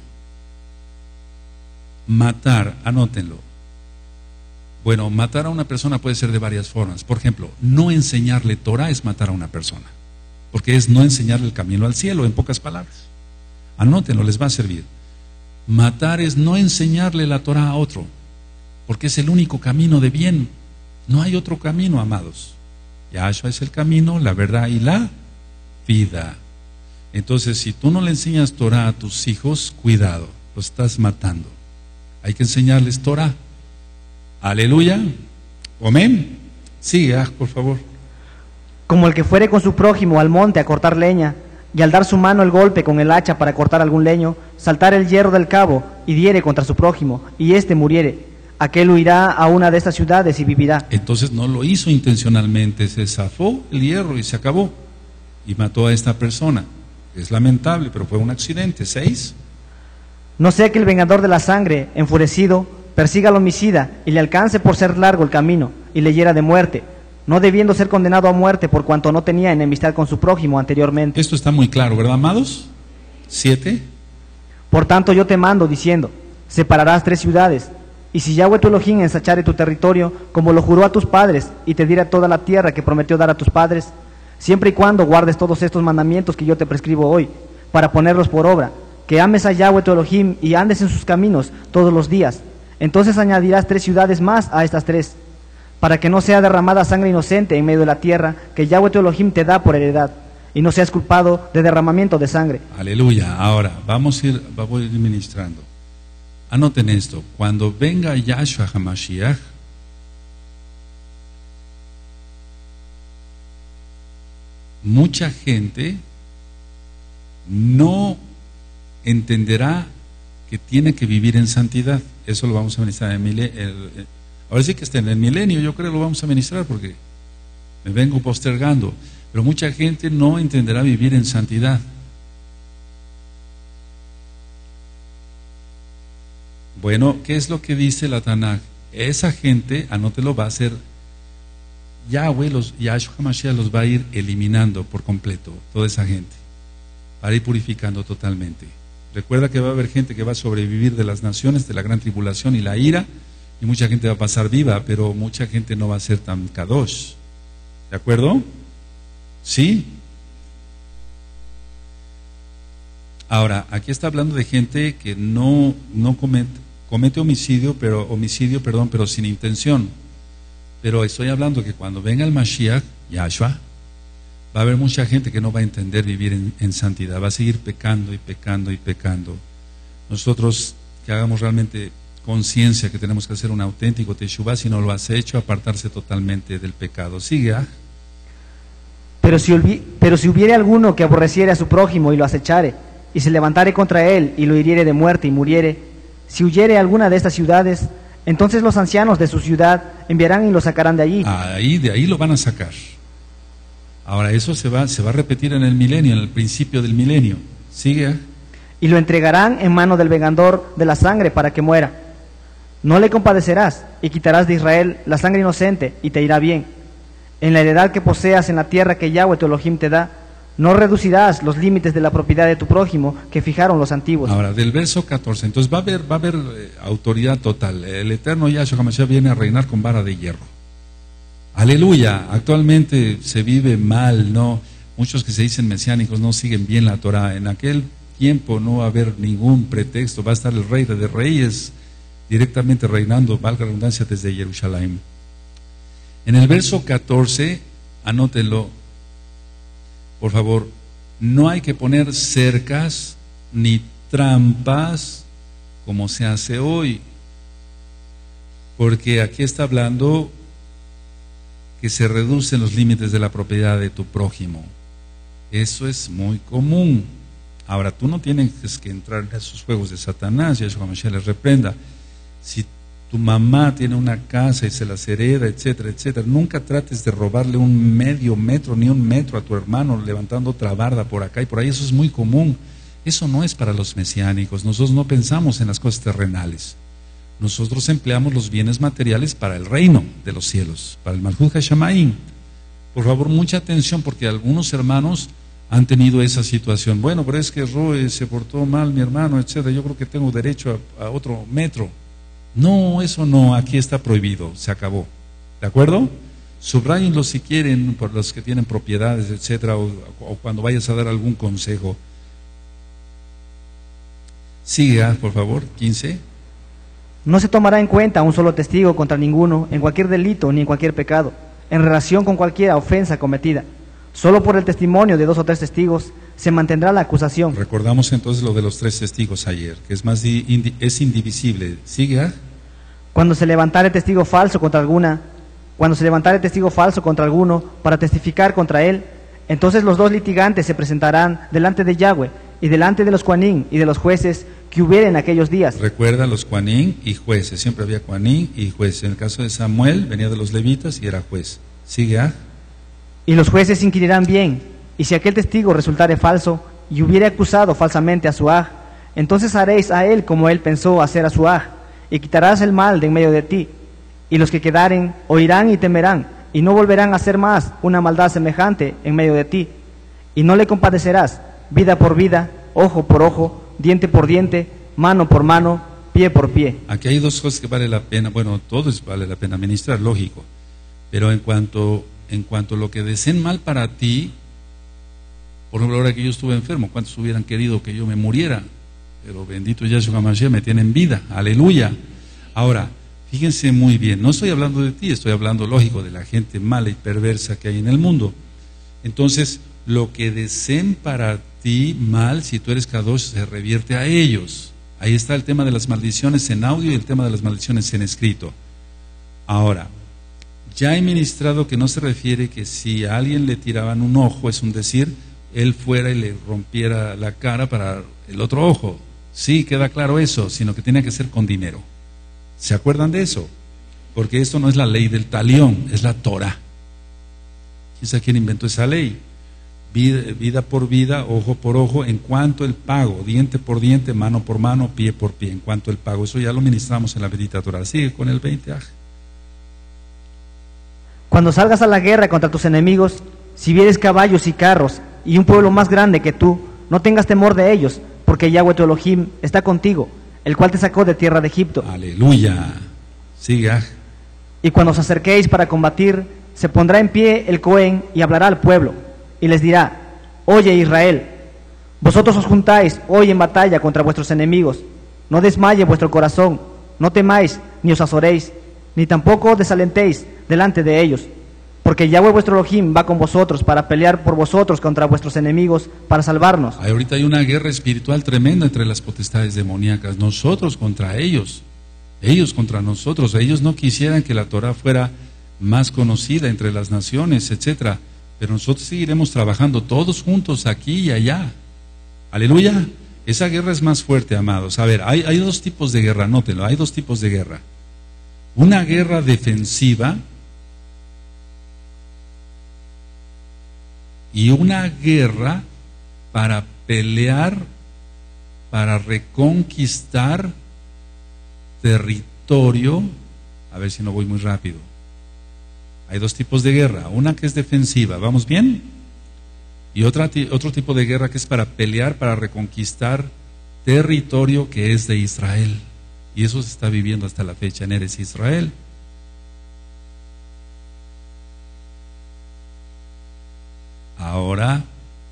Matar, anótenlo. Bueno, matar a una persona puede ser de varias formas. Por ejemplo, no enseñarle Torah es matar a una persona, porque es no enseñarle el camino al cielo, en pocas palabras. Anótenlo, les va a servir. Matar es no enseñarle la Torah a otro, porque es el único camino de bien. No hay otro camino, amados. Yahshua es el camino, la verdad y la vida. Entonces, si tú no le enseñas Torah a tus hijos, cuidado, los estás matando. Hay que enseñarles Torah. Aleluya. Amén. Sigue, ah, por favor. Como el que fuere con su prójimo al monte a cortar leña, y al dar su mano el golpe con el hacha para cortar algún leño, saltar el hierro del cabo y diere contra su prójimo, y éste muriere, aquel huirá a una de estas ciudades y vivirá. Entonces no lo hizo intencionalmente, se zafó el hierro y se acabó, y mató a esta persona. Es lamentable, pero fue un accidente. Seis. No sea que el vengador de la sangre, enfurecido, persiga al homicida y le alcance por ser largo el camino y le hiera de muerte, no debiendo ser condenado a muerte por cuanto no tenía enemistad con su prójimo anteriormente. Esto está muy claro, ¿verdad, amados? Siete. Por tanto yo te mando diciendo, separarás tres ciudades, y si Yahweh tu Elohim ensachare tu territorio, como lo juró a tus padres, y te diera toda la tierra que prometió dar a tus padres, siempre y cuando guardes todos estos mandamientos que yo te prescribo hoy, para ponerlos por obra, que ames a Yahweh tu Elohim y andes en sus caminos todos los días, entonces añadirás tres ciudades más a estas tres, para que no sea derramada sangre inocente en medio de la tierra que Yahweh tu Elohim te da por heredad, y no seas culpado de derramamiento de sangre. Aleluya. Ahora, vamos a ir, vamos a ir ministrando. Anoten esto, cuando venga Yahshua HaMashiach, mucha gente no entenderá que tiene que vivir en santidad. Eso lo vamos a ministrar en el, el, el, ahora sí que está en el milenio, yo creo que lo vamos a ministrar porque me vengo postergando, pero mucha gente no entenderá vivir en santidad. Bueno, ¿qué es lo que dice la Tanaj? Esa gente, anótelo, va a ser Yahweh, los, Yahshua HaMashiach los va a ir eliminando por completo, toda esa gente. para ir purificando totalmente. Recuerda que va a haber gente que va a sobrevivir de las naciones, de la gran tribulación y la ira, y mucha gente va a pasar viva, pero mucha gente no va a ser tan kadosh. ¿De acuerdo? ¿Sí? Ahora, aquí está hablando de gente que no, no comete, comete homicidio, pero homicidio, perdón, pero sin intención. Pero estoy hablando que cuando venga el Mashiach, Yahshua, va a haber mucha gente que no va a entender vivir en, en santidad, va a seguir pecando y pecando y pecando. Nosotros que hagamos realmente conciencia que tenemos que hacer un auténtico teshuvah, si no lo has hecho, apartarse totalmente del pecado. Sigue, ¿ah? Pero si, pero si hubiere alguno que aborreciere a su prójimo y lo acechare, y se levantare contra él y lo hiriere de muerte y muriere, si huyere a alguna de estas ciudades, entonces los ancianos de su ciudad enviarán y lo sacarán de allí. Ahí, de ahí lo van a sacar. Ahora eso se va, se va a repetir en el milenio, en el principio del milenio. Sigue. Y lo entregarán en mano del vengador de la sangre para que muera. No le compadecerás y quitarás de Israel la sangre inocente y te irá bien. En la heredad que poseas en la tierra que Yahweh tu Elohim te da, no reducirás los límites de la propiedad de tu prójimo que fijaron los antiguos. Ahora, del verso catorce, entonces va a haber, va a haber eh, autoridad total. El eterno Yahshua HaMashiach viene a reinar con vara de hierro. Aleluya. Actualmente se vive mal, ¿no? Muchos que se dicen mesiánicos no siguen bien la Torah. En aquel tiempo no va a haber ningún pretexto, va a estar el rey de reyes directamente reinando, valga la redundancia, desde Jerusalén. En el verso catorce, anótenlo, por favor, no hay que poner cercas ni trampas como se hace hoy, porque aquí está hablando que se reducen los límites de la propiedad de tu prójimo. Eso es muy común. Ahora, tú no tienes que entrar en esos juegos de Satanás, Yahshua HaMashiach les reprenda. Si tu mamá tiene una casa y se las hereda, etcétera, etcétera, nunca trates de robarle un medio metro ni un metro a tu hermano levantando otra barda por acá y por ahí. Eso es muy común. Eso no es para los mesiánicos. Nosotros no pensamos en las cosas terrenales. Nosotros empleamos los bienes materiales para el reino de los cielos, para el Malhut HaShamayim. Por favor, mucha atención, porque algunos hermanos han tenido esa situación. Bueno, pero es que Roe se portó mal, mi hermano, etcétera. Yo creo que tengo derecho a, a otro metro. No, eso no, aquí está prohibido, se acabó. ¿De acuerdo? Subrayenlo si quieren, por los que tienen propiedades, etcétera, o, o cuando vayas a dar algún consejo. Siga, por favor, quince. No se tomará en cuenta un solo testigo contra ninguno en cualquier delito ni en cualquier pecado, en relación con cualquier ofensa cometida. Solo por el testimonio de dos o tres testigos se mantendrá la acusación. Recordamos entonces lo de los tres testigos ayer, que es más indi es indivisible. Sigue. Cuando se levantare testigo falso contra alguna, cuando se levantare testigo falso contra alguno para testificar contra él, entonces los dos litigantes se presentarán delante de Yahweh y delante de los Kohanim y de los jueces que hubiera en aquellos días. Recuerda los Kohanim y jueces, siempre había Kohanim y jueces. En el caso de Samuel venía de los levitas y era juez. Sigue. ¿Ah? Y los jueces inquirirán bien, y si aquel testigo resultare falso y hubiere acusado falsamente a su aj, entonces haréis a él como él pensó hacer a su aj, y quitarás el mal de en medio de ti. Y los que quedaren oirán y temerán, y no volverán a hacer más una maldad semejante en medio de ti. Y no le compadecerás, vida por vida, ojo por ojo, diente por diente, mano por mano, pie por pie. Aquí hay dos cosas que vale la pena, bueno, todo es vale la pena ministrar, lógico, pero en cuanto, en cuanto a lo que deseen mal para ti, por ejemplo, ahora que yo estuve enfermo, ¿cuántos hubieran querido que yo me muriera? Pero bendito Yahshua HaMashiach me tiene en vida, aleluya. Ahora, fíjense muy bien, no estoy hablando de ti, estoy hablando, lógico, de la gente mala y perversa que hay en el mundo. Entonces, lo que deseen para ti mal, si tú eres kadosh, se revierte a ellos. Ahí está el tema de las maldiciones en audio y el tema de las maldiciones en escrito. Ahora, ya he ministrado que no se refiere que si a alguien le tiraban un ojo, es un decir, él fuera y le rompiera la cara para el otro ojo. Sí, queda claro eso, sino que tiene que ser con dinero. ¿Se acuerdan de eso? Porque esto no es la ley del talión, es la Torah. ¿Quién sabe quién inventó esa ley? Vida, vida por vida, ojo por ojo, en cuanto el pago, diente por diente, mano por mano, pie por pie, en cuanto el pago. Eso ya lo ministramos en la bendita Torah. Sigue con el veinte. Ah. Cuando salgas a la guerra contra tus enemigos, si vieres caballos y carros y un pueblo más grande que tú, no tengas temor de ellos, porque Yahweh tu Elohim está contigo, el cual te sacó de tierra de Egipto. Aleluya. Siga. Y cuando os acerquéis para combatir, se pondrá en pie el Cohen y hablará al pueblo, y les dirá: oye Israel, vosotros os juntáis hoy en batalla contra vuestros enemigos, no desmaye vuestro corazón, no temáis, ni os azoréis, ni tampoco os desalentéis delante de ellos, porque Yahweh vuestro Elohim va con vosotros para pelear por vosotros contra vuestros enemigos, para salvarnos. Ahorita hay una guerra espiritual tremenda entre las potestades demoníacas, nosotros contra ellos, ellos contra nosotros. Ellos no quisieran que la Torah fuera más conocida entre las naciones, etcétera, pero nosotros seguiremos trabajando todos juntos aquí y allá. Aleluya. Esa guerra es más fuerte, amados. A ver, hay, hay dos tipos de guerra, anótenlo, hay dos tipos de guerra. Una guerra defensiva y una guerra para pelear, para reconquistar territorio. A ver si no voy muy rápido. Hay dos tipos de guerra, una que es defensiva, ¿vamos bien? Y otra, otro tipo de guerra que es para pelear, para reconquistar territorio que es de Israel. Y eso se está viviendo hasta la fecha en Eretz Israel. Ahora,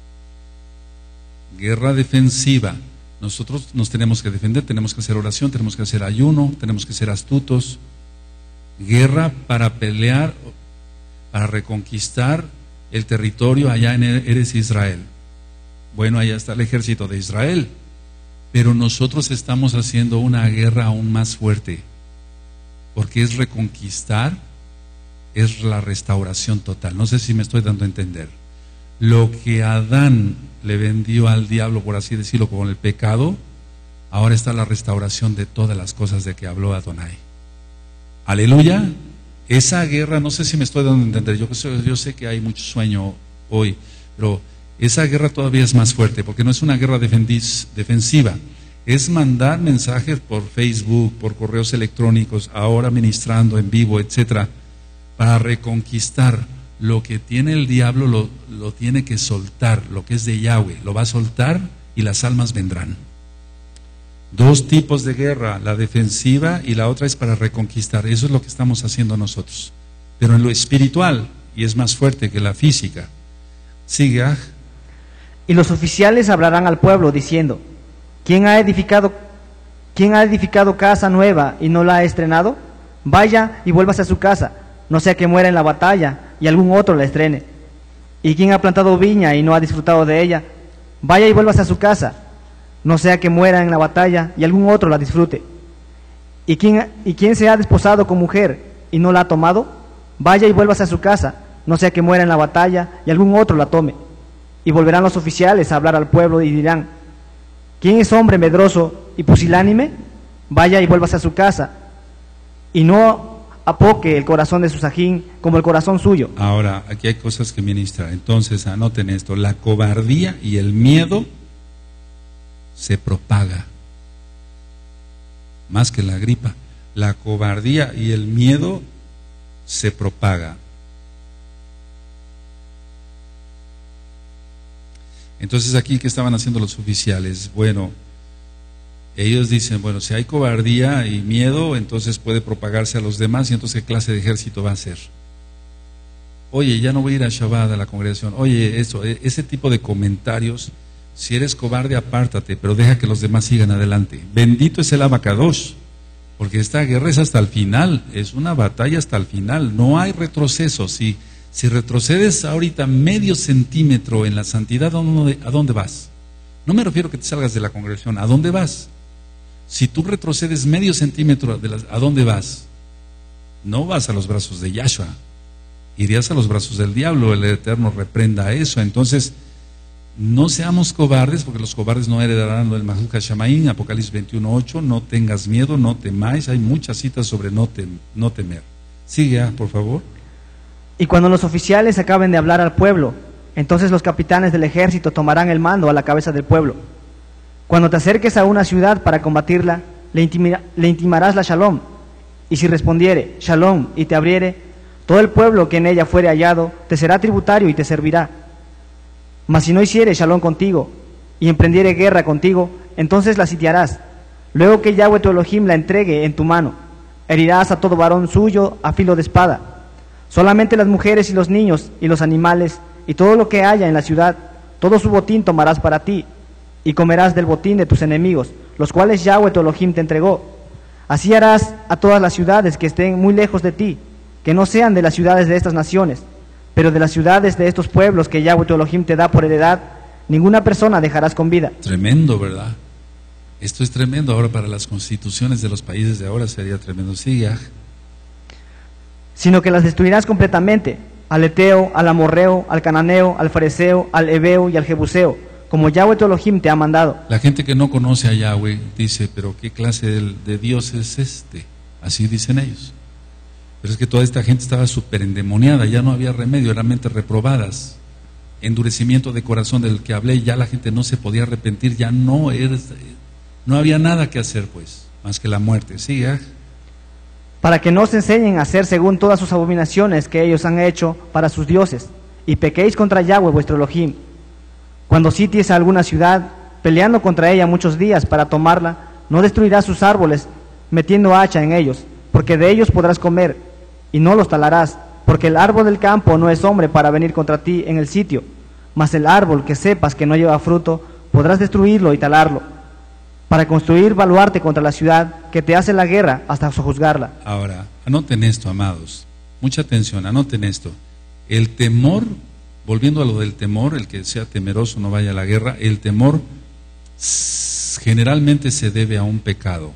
guerra defensiva. Nosotros nos tenemos que defender, tenemos que hacer oración, tenemos que hacer ayuno, tenemos que ser astutos. Guerra para pelear, para reconquistar el territorio allá en Eretz Israel. Bueno, allá está el ejército de Israel, pero nosotros estamos haciendo una guerra aún más fuerte, porque es reconquistar, es la restauración total. No sé si me estoy dando a entender. Lo que Adán le vendió al diablo, por así decirlo, con el pecado, ahora está la restauración de todas las cosas de que habló Adonai. Aleluya. Esa guerra, no sé si me estoy dando a entender, yo, yo sé que hay mucho sueño hoy, pero esa guerra todavía es más fuerte, porque no es una guerra defensiva, es mandar mensajes por Facebook, por correos electrónicos, ahora ministrando en vivo, etcétera, para reconquistar lo que tiene el diablo, lo, lo tiene que soltar, lo que es de Yahweh, lo va a soltar y las almas vendrán. Dos tipos de guerra, la defensiva y la otra es para reconquistar. Eso es lo que estamos haciendo nosotros, pero en lo espiritual, y es más fuerte que la física. Sigue. Ah. Y los oficiales hablarán al pueblo diciendo: ¿Quién ha edificado, quién ha edificado casa nueva y no la ha estrenado? Vaya y vuélvase a su casa, no sea que muera en la batalla y algún otro la estrene. ¿Y quién ha plantado viña y no ha disfrutado de ella? Vaya y vuélvase a su casa, no sea que muera en la batalla y algún otro la disfrute. ¿Y quién, y quién se ha desposado con mujer y no la ha tomado? Vaya y vuélvase a su casa, no sea que muera en la batalla y algún otro la tome. Y volverán los oficiales a hablar al pueblo y dirán: ¿quién es hombre medroso y pusilánime? Vaya y vuélvase a su casa, y no apoque el corazón de su sajín como el corazón suyo. Ahora, aquí hay cosas que ministrar. Entonces, anoten esto: la cobardía y el miedo se propaga más que la gripa. La cobardía y el miedo se propaga. Entonces, aquí, ¿qué estaban haciendo los oficiales? Bueno, ellos dicen, bueno, si hay cobardía y miedo, entonces puede propagarse a los demás, y entonces ¿qué clase de ejército va a ser? Oye, ya no voy a ir a Shabbat a la congregación. Oye, eso, ese tipo de comentarios. Si eres cobarde, apártate, pero deja que los demás sigan adelante. Bendito es el Abacadosh, porque esta guerra es hasta el final, es una batalla hasta el final, no hay retroceso. Si, si retrocedes ahorita medio centímetro en la santidad, ¿a dónde, ¿a dónde vas? No me refiero a que te salgas de la congregación, ¿a dónde vas? Si tú retrocedes medio centímetro, de la, ¿a dónde vas? No vas a los brazos de Yahshua, irías a los brazos del diablo. El Eterno reprenda eso. Entonces, no seamos cobardes, porque los cobardes no heredarán el Malhut HaShamayim. Apocalipsis veintiuno ocho. No tengas miedo, no temáis. Hay muchas citas sobre no, tem, no temer. Sigue, por favor. Y cuando los oficiales acaben de hablar al pueblo, entonces los capitanes del ejército tomarán el mando a la cabeza del pueblo. Cuando te acerques a una ciudad para combatirla, le, intimira, le intimarás la shalom. Y si respondiere shalom y te abriere, todo el pueblo que en ella fuere hallado te será tributario y te servirá. Mas si no hiciere shalom contigo, y emprendiere guerra contigo, entonces la sitiarás. Luego que Yahweh tu Elohim la entregue en tu mano, herirás a todo varón suyo a filo de espada. Solamente las mujeres y los niños y los animales y todo lo que haya en la ciudad, todo su botín tomarás para ti, y comerás del botín de tus enemigos, los cuales Yahweh tu Elohim te entregó. Así harás a todas las ciudades que estén muy lejos de ti, que no sean de las ciudades de estas naciones, pero de las ciudades de estos pueblos que Yahweh tu Elohim te da por heredad, ninguna persona dejarás con vida. Tremendo, ¿verdad? Esto es tremendo. Ahora para las constituciones de los países de ahora sería tremendo. Sí, ya. Sino que las destruirás completamente, al Eteo, al Amorreo, al Cananeo, al Fareseo, al Ebeo y al Jebuseo, como Yahweh tu Elohim te ha mandado. La gente que no conoce a Yahweh dice, pero ¿qué clase de, de Dios es este? Así dicen ellos. Pero es que toda esta gente estaba súper endemoniada, ya no había remedio, eran mentes reprobadas. Endurecimiento de corazón del que hablé, ya la gente no se podía arrepentir, ya no era, no había nada que hacer pues, más que la muerte. Sí, ¿eh? Para que no os enseñen a hacer según todas sus abominaciones que ellos han hecho para sus dioses, y pequéis contra Yahweh vuestro Elohim. Cuando sities a alguna ciudad, peleando contra ella muchos días para tomarla, no destruirás sus árboles, metiendo hacha en ellos, porque de ellos podrás comer, y no los talarás, porque el árbol del campo no es hombre para venir contra ti en el sitio, mas el árbol que sepas que no lleva fruto, podrás destruirlo y talarlo, para construir baluarte contra la ciudad que te hace la guerra hasta sojuzgarla. Ahora, anoten esto, amados, mucha atención, anoten esto. El temor, volviendo a lo del temor, el que sea temeroso no vaya a la guerra, el temor generalmente se debe a un pecado.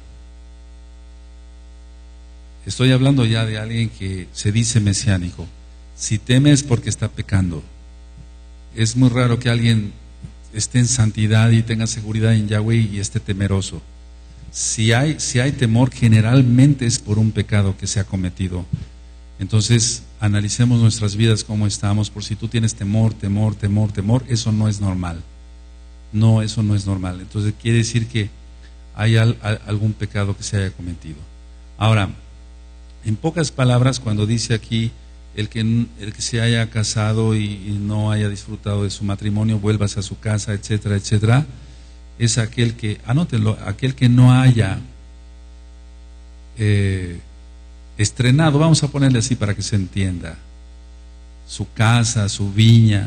Estoy hablando ya de alguien que se dice mesiánico. Si teme es porque está pecando. Es muy raro que alguien esté en santidad y tenga seguridad en Yahweh y esté temeroso. Si hay, si hay temor, generalmente es por un pecado que se ha cometido. Entonces, analicemos nuestras vidas, cómo estamos, por si tú tienes temor, temor, temor, temor, eso no es normal. No, eso no es normal. Entonces, quiere decir que hay al, al, algún pecado que se haya cometido. Ahora, en pocas palabras, cuando dice aquí, el que, el que se haya casado y, y no haya disfrutado de su matrimonio, vuelvas a su casa, etcétera, etcétera, es aquel que, anótenlo, aquel que no haya eh, estrenado, vamos a ponerle así para que se entienda, su casa, su viña,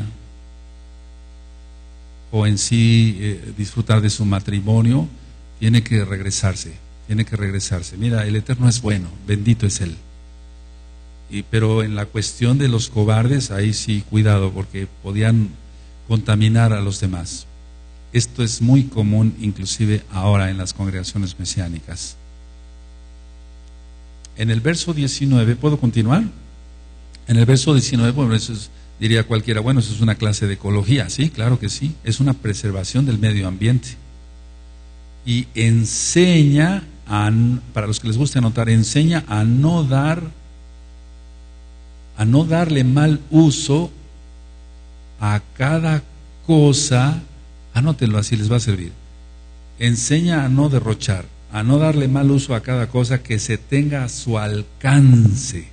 o en sí eh, disfrutar de su matrimonio, tiene que regresarse, tiene que regresarse. Mira, el Eterno es bueno, bendito es Él. Y, pero en la cuestión de los cobardes, ahí sí, cuidado, porque podían contaminar a los demás. Esto es muy común, inclusive ahora en las congregaciones mesiánicas. En el verso diecinueve, ¿puedo continuar? En el verso diecinueve, bueno, eso es, diría cualquiera, bueno, eso es una clase de ecología. Sí, claro que sí, es una preservación del medio ambiente. Y enseña, a, para los que les guste anotar, enseña a no dar, a no darle mal uso a cada cosa. Anótenlo así, les va a servir. Enseña a no derrochar, a no darle mal uso a cada cosa que se tenga a su alcance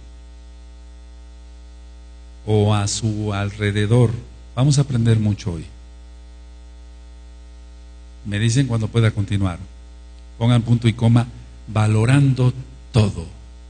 o a su alrededor. Vamos a aprender mucho hoy. Me dicen cuando pueda continuar. Pongan punto y coma, valorando todo.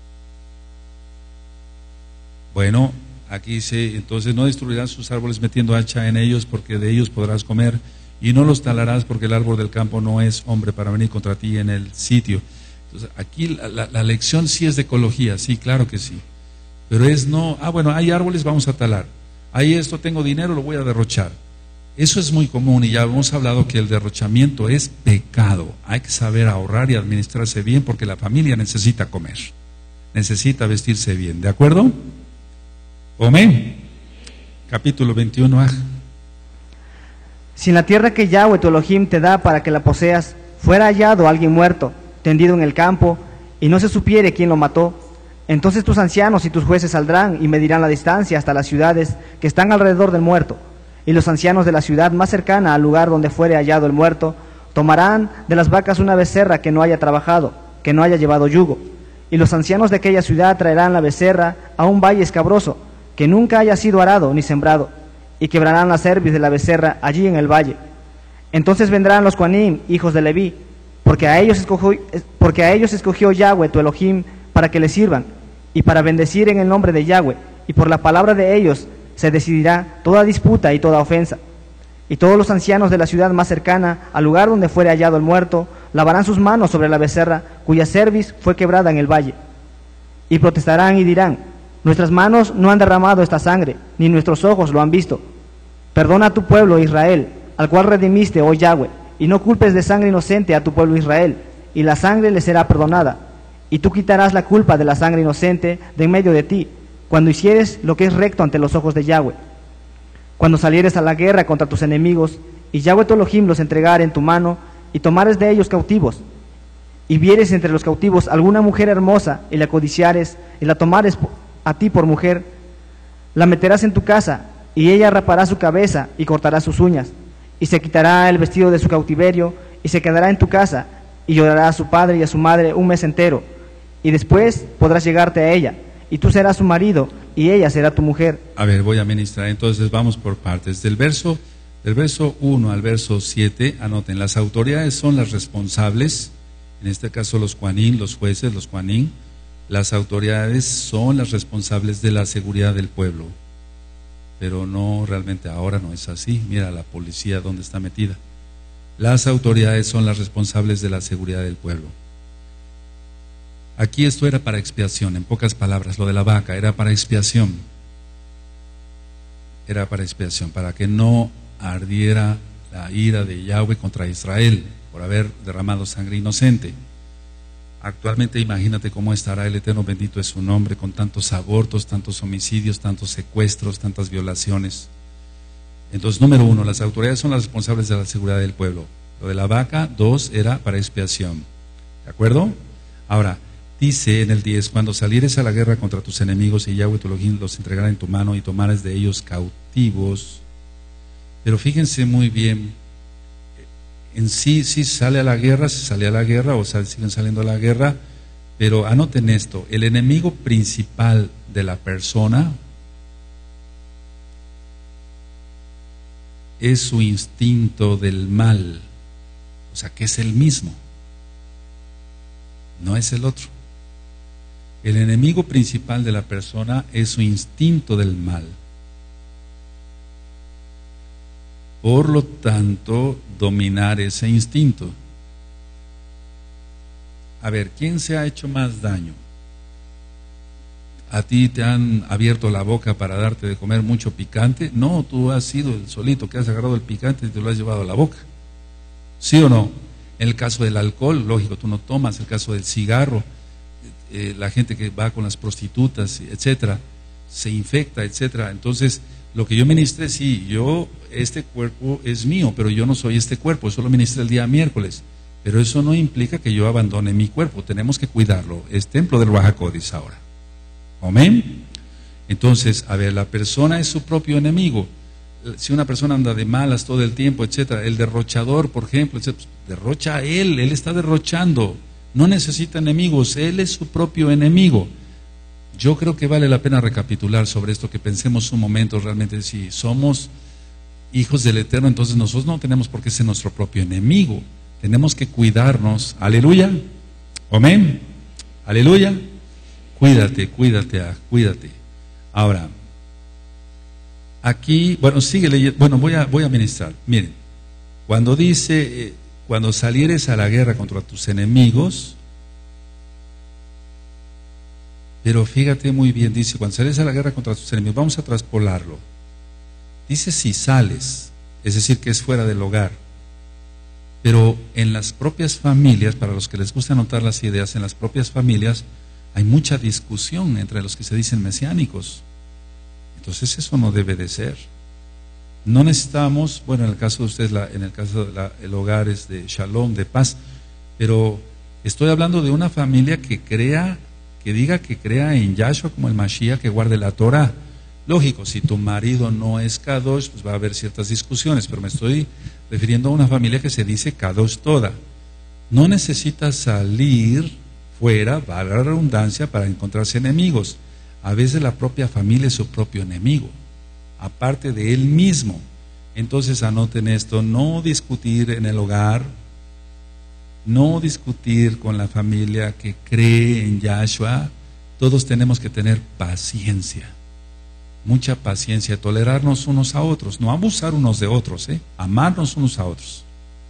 Bueno, aquí dice, entonces no destruirás sus árboles metiendo hacha en ellos, porque de ellos podrás comer, y no los talarás, porque el árbol del campo no es hombre para venir contra ti en el sitio. Entonces, aquí la, la, la lección sí es de ecología, sí, claro que sí. Pero es no, ah, bueno, hay árboles, vamos a talar. Hay esto, tengo dinero, lo voy a derrochar. Eso es muy común y ya hemos hablado que el derrochamiento es pecado. Hay que saber ahorrar y administrarse bien porque la familia necesita comer, necesita vestirse bien, ¿de acuerdo? Amén. Capítulo veintiuno. Ah. Si en la tierra que Yahweh tu Elohim te da para que la poseas, fuera hallado alguien muerto, tendido en el campo, y no se supiere quién lo mató, entonces tus ancianos y tus jueces saldrán y medirán la distancia hasta las ciudades que están alrededor del muerto, y los ancianos de la ciudad más cercana al lugar donde fuere hallado el muerto, tomarán de las vacas una becerra que no haya trabajado, que no haya llevado yugo, y los ancianos de aquella ciudad traerán la becerra a un valle escabroso, que nunca haya sido arado ni sembrado, y quebrarán la cerviz de la becerra allí en el valle. Entonces vendrán los Coanim, hijos de Leví, porque a ellos escogió, porque a ellos escogió Yahweh, tu Elohim, para que le sirvan, y para bendecir en el nombre de Yahweh, y por la palabra de ellos se decidirá toda disputa y toda ofensa. Y todos los ancianos de la ciudad más cercana al lugar donde fuere hallado el muerto, lavarán sus manos sobre la becerra, cuya cerviz fue quebrada en el valle. Y protestarán y dirán: nuestras manos no han derramado esta sangre, ni nuestros ojos lo han visto. Perdona a tu pueblo Israel, al cual redimiste, oh Yahweh, y no culpes de sangre inocente a tu pueblo Israel, y la sangre le será perdonada. Y tú quitarás la culpa de la sangre inocente de en medio de ti, cuando hicieres lo que es recto ante los ojos de Yahweh. Cuando salieres a la guerra contra tus enemigos, y Yahweh tu Elohim los entregare en tu mano, y tomares de ellos cautivos, y vieres entre los cautivos alguna mujer hermosa, y la codiciares, y la tomares a ti por mujer, la meterás en tu casa, y ella rapará su cabeza, y cortará sus uñas, y se quitará el vestido de su cautiverio, y se quedará en tu casa, y llorará a su padre y a su madre un mes entero, y después podrás llegarte a ella, y tú serás su marido, y ella será tu mujer. A ver, voy a ministrar, entonces vamos por partes. Del verso, del verso uno al verso siete, anoten, las autoridades son las responsables, en este caso los Coanim, los jueces, los Coanim, las autoridades son las responsables de la seguridad del pueblo, pero no, realmente ahora no es así. Mira la policía donde está metida. Las autoridades son las responsables de la seguridad del pueblo. Aquí esto era para expiación, en pocas palabras, lo de la vaca era para expiación, era para expiación, para que no ardiera la ira de Yahweh contra Israel por haber derramado sangre inocente. Actualmente imagínate cómo estará el Eterno, bendito es su nombre, con tantos abortos, tantos homicidios, tantos secuestros, tantas violaciones. Entonces, número uno, las autoridades son las responsables de la seguridad del pueblo. Lo de la vaca, dos, era para expiación. ¿De acuerdo? Ahora, dice en el diez, cuando salieres a la guerra contra tus enemigos y Yahweh tu Elohim los entregará en tu mano y tomares de ellos cautivos. Pero fíjense muy bien, en sí, sí sale a la guerra, se sale a la guerra o sale, siguen saliendo a la guerra, pero anoten esto, el enemigo principal de la persona es su instinto del mal, o sea que es el mismo, no es el otro. El enemigo principal de la persona es su instinto del mal. Por lo tanto, dominar ese instinto. A ver, ¿quién se ha hecho más daño? ¿A ti te han abierto la boca para darte de comer mucho picante? No, tú has sido el solito que has agarrado el picante y te lo has llevado a la boca. ¿Sí o no? En el caso del alcohol, lógico, tú no tomas. En el caso del cigarro, eh, la gente que va con las prostitutas, etcétera, se infecta, etcétera. Entonces, lo que yo ministré, sí, yo, este cuerpo es mío, pero yo no soy este cuerpo, eso lo ministré el día miércoles, pero eso no implica que yo abandone mi cuerpo, tenemos que cuidarlo, es templo del Ruach HaKodesh ahora, amén. Entonces, a ver, la persona es su propio enemigo. Si una persona anda de malas todo el tiempo, etcétera, el derrochador, por ejemplo, etcétera, derrocha a él, él está derrochando, no necesita enemigos, él es su propio enemigo. Yo creo que vale la pena recapitular sobre esto, que pensemos un momento realmente, si somos hijos del Eterno, entonces nosotros no tenemos por qué ser nuestro propio enemigo, tenemos que cuidarnos, aleluya, amén, aleluya, cuídate, cuídate, cuídate. Ahora, aquí, bueno, sigue leyendo, bueno, voy a, voy a ministrar, miren, cuando dice, eh, cuando salieres a la guerra contra tus enemigos, pero fíjate muy bien, dice, cuando sales a la guerra contra tus enemigos, vamos a traspolarlo. Dice si sales, es decir, que es fuera del hogar. Pero en las propias familias, para los que les gusta anotar las ideas, en las propias familias hay mucha discusión entre los que se dicen mesiánicos. Entonces eso no debe de ser. No necesitamos, bueno, en el caso de ustedes, la, en el caso del hogar es de shalom, de paz, pero estoy hablando de una familia que crea, que diga que crea en Yahshua como el Mashiach, que guarde la Torah. Lógico, si tu marido no es Kadosh, pues va a haber ciertas discusiones, pero me estoy refiriendo a una familia que se dice Kadosh toda. No necesita salir fuera, valga la redundancia, para encontrarse enemigos. A veces la propia familia es su propio enemigo, aparte de él mismo. Entonces anoten esto: no discutir en el hogar, no discutir con la familia que cree en Yahshua. Todos tenemos que tener paciencia, mucha paciencia, tolerarnos unos a otros, no abusar unos de otros, ¿eh? Amarnos unos a otros.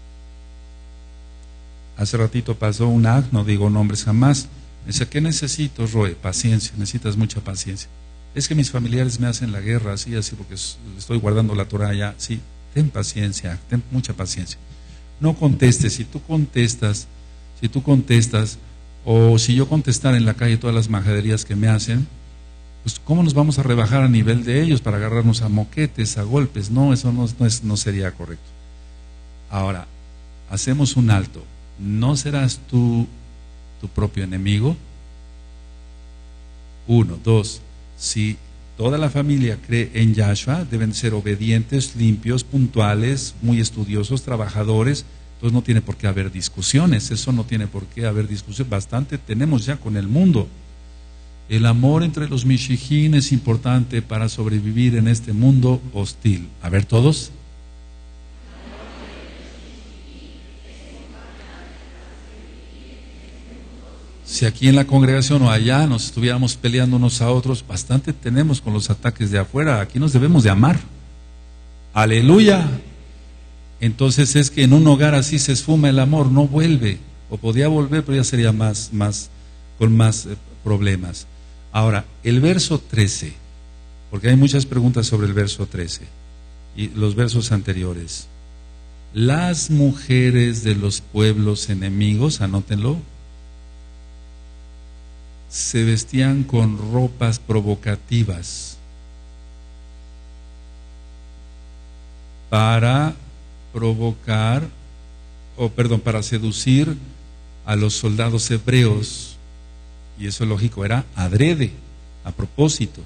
Hace ratito pasó un acto, no digo nombres jamás, me dice: ¿qué necesito, Roe? Paciencia, necesitas mucha paciencia. Es que mis familiares me hacen la guerra, así, así, porque estoy guardando la Torah ya. Sí, ten paciencia, ten mucha paciencia. No contestes. Si tú contestas, si tú contestas, o si yo contestara en la calle todas las majaderías que me hacen, pues ¿cómo nos vamos a rebajar a nivel de ellos para agarrarnos a moquetes, a golpes? No, eso no, no, es, no sería correcto. Ahora, hacemos un alto. ¿No serás tú tu propio enemigo? Uno, dos. Si toda la familia cree en Yahshua, deben ser obedientes, limpios, puntuales, muy estudiosos, trabajadores. Entonces no tiene por qué haber discusiones, eso no tiene por qué haber discusión. Bastante tenemos ya con el mundo. El amor entre los mishijín es importante para sobrevivir en este mundo hostil. A ver todos. Si aquí en la congregación o allá nos estuviéramos peleando unos a otros, bastante tenemos con los ataques de afuera. Aquí nos debemos de amar. Aleluya. Entonces es que en un hogar así se esfuma el amor, no vuelve, o podía volver, pero ya sería más, más con más eh, problemas. Ahora, el verso trece, porque hay muchas preguntas sobre el verso trece y los versos anteriores. Las mujeres de los pueblos enemigos, anótenlo, se vestían con ropas provocativas para provocar, o perdón, para seducir a los soldados hebreos, y eso lógico era adrede, a propósito.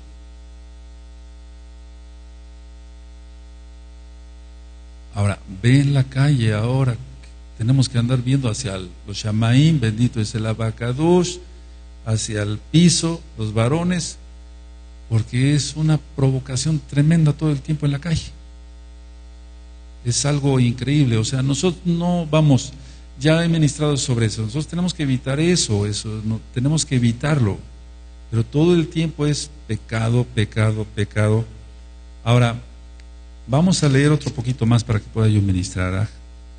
Ahora, ve en la calle ahora, tenemos que andar viendo hacia el, los Shamaim, bendito es el Abacadosh, hacia el piso, los varones, porque es una provocación tremenda todo el tiempo en la calle. Es algo increíble, o sea, nosotros no vamos, ya he ministrado sobre eso, nosotros tenemos que evitar eso, eso no, tenemos que evitarlo, pero todo el tiempo es pecado, pecado, pecado. Ahora, vamos a leer otro poquito más para que pueda yo ministrar.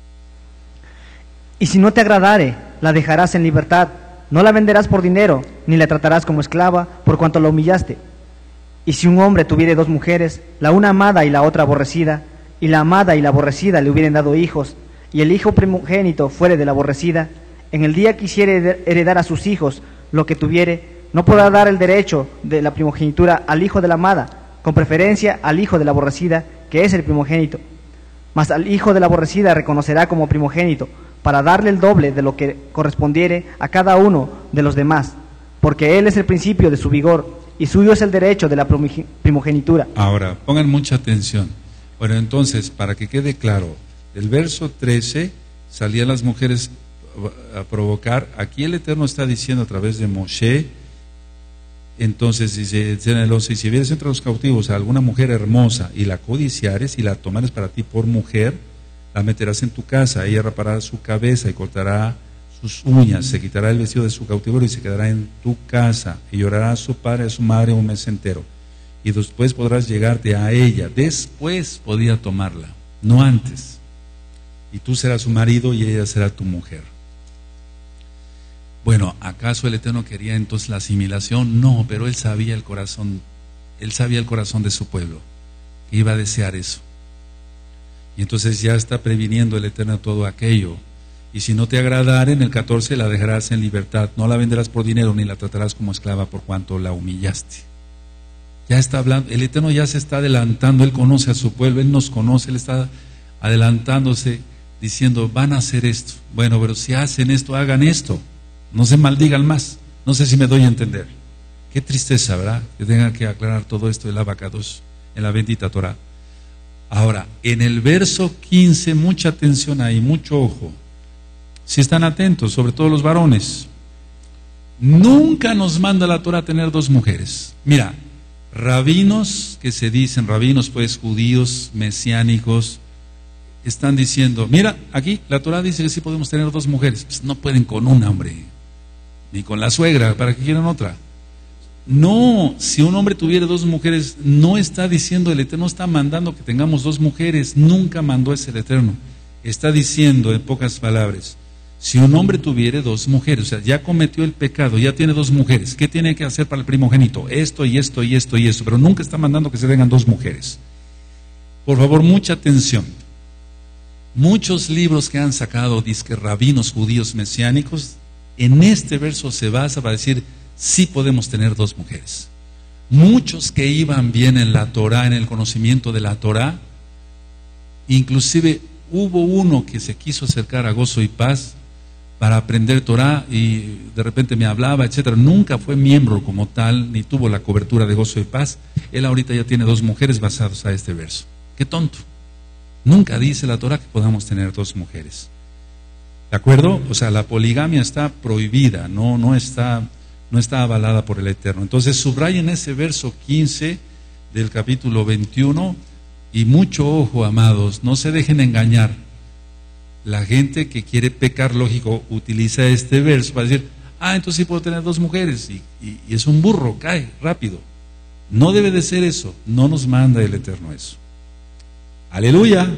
Y si no te agradare, la dejarás en libertad, no la venderás por dinero, ni la tratarás como esclava, por cuanto la humillaste. Y si un hombre tuviere dos mujeres, la una amada y la otra aborrecida, y la amada y la aborrecida le hubieren dado hijos, y el hijo primogénito fuere de la aborrecida, en el día que quisiere heredar a sus hijos lo que tuviere, no podrá dar el derecho de la primogenitura al hijo de la amada, con preferencia al hijo de la aborrecida, que es el primogénito. Mas al hijo de la aborrecida reconocerá como primogénito, para darle el doble de lo que correspondiere a cada uno de los demás, porque él es el principio de su vigor, y suyo es el derecho de la primogenitura. Ahora, pongan mucha atención. Bueno, entonces, para que quede claro, del verso trece, salían las mujeres a provocar. Aquí el Eterno está diciendo a través de Moshe, entonces dice en el once, si vieres entre los cautivos a alguna mujer hermosa y la codiciares y la tomares para ti por mujer, la meterás en tu casa, ella rapará su cabeza y cortará sus uñas, se quitará el vestido de su cautiverio y se quedará en tu casa, y llorará a su padre y a su madre un mes entero, y después podrás llegarte a ella. Después podía tomarla, no antes, y tú serás su marido y ella será tu mujer. Bueno, ¿acaso el Eterno quería entonces la asimilación? No, pero él sabía el corazón, él sabía el corazón de su pueblo, que iba a desear eso. Y entonces ya está previniendo el Eterno todo aquello. Y si no te agradare, en el catorce, la dejarás en libertad, no la venderás por dinero, ni la tratarás como esclava por cuanto la humillaste. Ya está hablando, el Eterno ya se está adelantando, Él conoce a su pueblo, Él nos conoce, Él está adelantándose, diciendo, van a hacer esto. Bueno, pero si hacen esto, hagan esto, no se maldigan más. No sé si me doy a entender. Qué tristeza, ¿verdad? Que tenga que aclarar todo esto el Abacados en la bendita Torah. Ahora, en el verso quince, mucha atención ahí, mucho ojo. Si están atentos, sobre todo los varones, nunca nos manda la Torah a tener dos mujeres. Mira, rabinos que se dicen, rabinos pues judíos, mesiánicos, están diciendo, mira, aquí la Torah dice que sí podemos tener dos mujeres. Pues no pueden con una, hombre, ni con la suegra, ¿para qué quieren otra? No, si un hombre tuviera dos mujeres, no está diciendo el Eterno, no está mandando que tengamos dos mujeres, nunca mandó ese el Eterno. Está diciendo en pocas palabras, si un hombre tuviera dos mujeres, o sea, ya cometió el pecado, ya tiene dos mujeres, ¿qué tiene que hacer para el primogénito? Esto y esto y esto y esto, pero nunca está mandando que se tengan dos mujeres. Por favor, mucha atención. Muchos libros que han sacado, disque rabinos judíos mesiánicos, en este verso se basa para decir, sí podemos tener dos mujeres. Muchos que iban bien en la Torah, en el conocimiento de la Torah, inclusive hubo uno que se quiso acercar a Gozo y Paz para aprender Torah y de repente me hablaba, etcétera. Nunca fue miembro como tal, ni tuvo la cobertura de Gozo y Paz. Él ahorita ya tiene dos mujeres basadas a este verso. ¡Qué tonto! Nunca dice la Torah que podamos tener dos mujeres. ¿De acuerdo? O sea, la poligamia está prohibida, no, no está, no está avalada por el Eterno. Entonces subrayen ese verso quince del capítulo veintiuno y mucho ojo, amados, no se dejen engañar. La gente que quiere pecar, lógico, utiliza este verso para decir, ah, entonces sí puedo tener dos mujeres, y, y, y es un burro, cae rápido. No debe de ser eso, no nos manda el Eterno eso. Aleluya.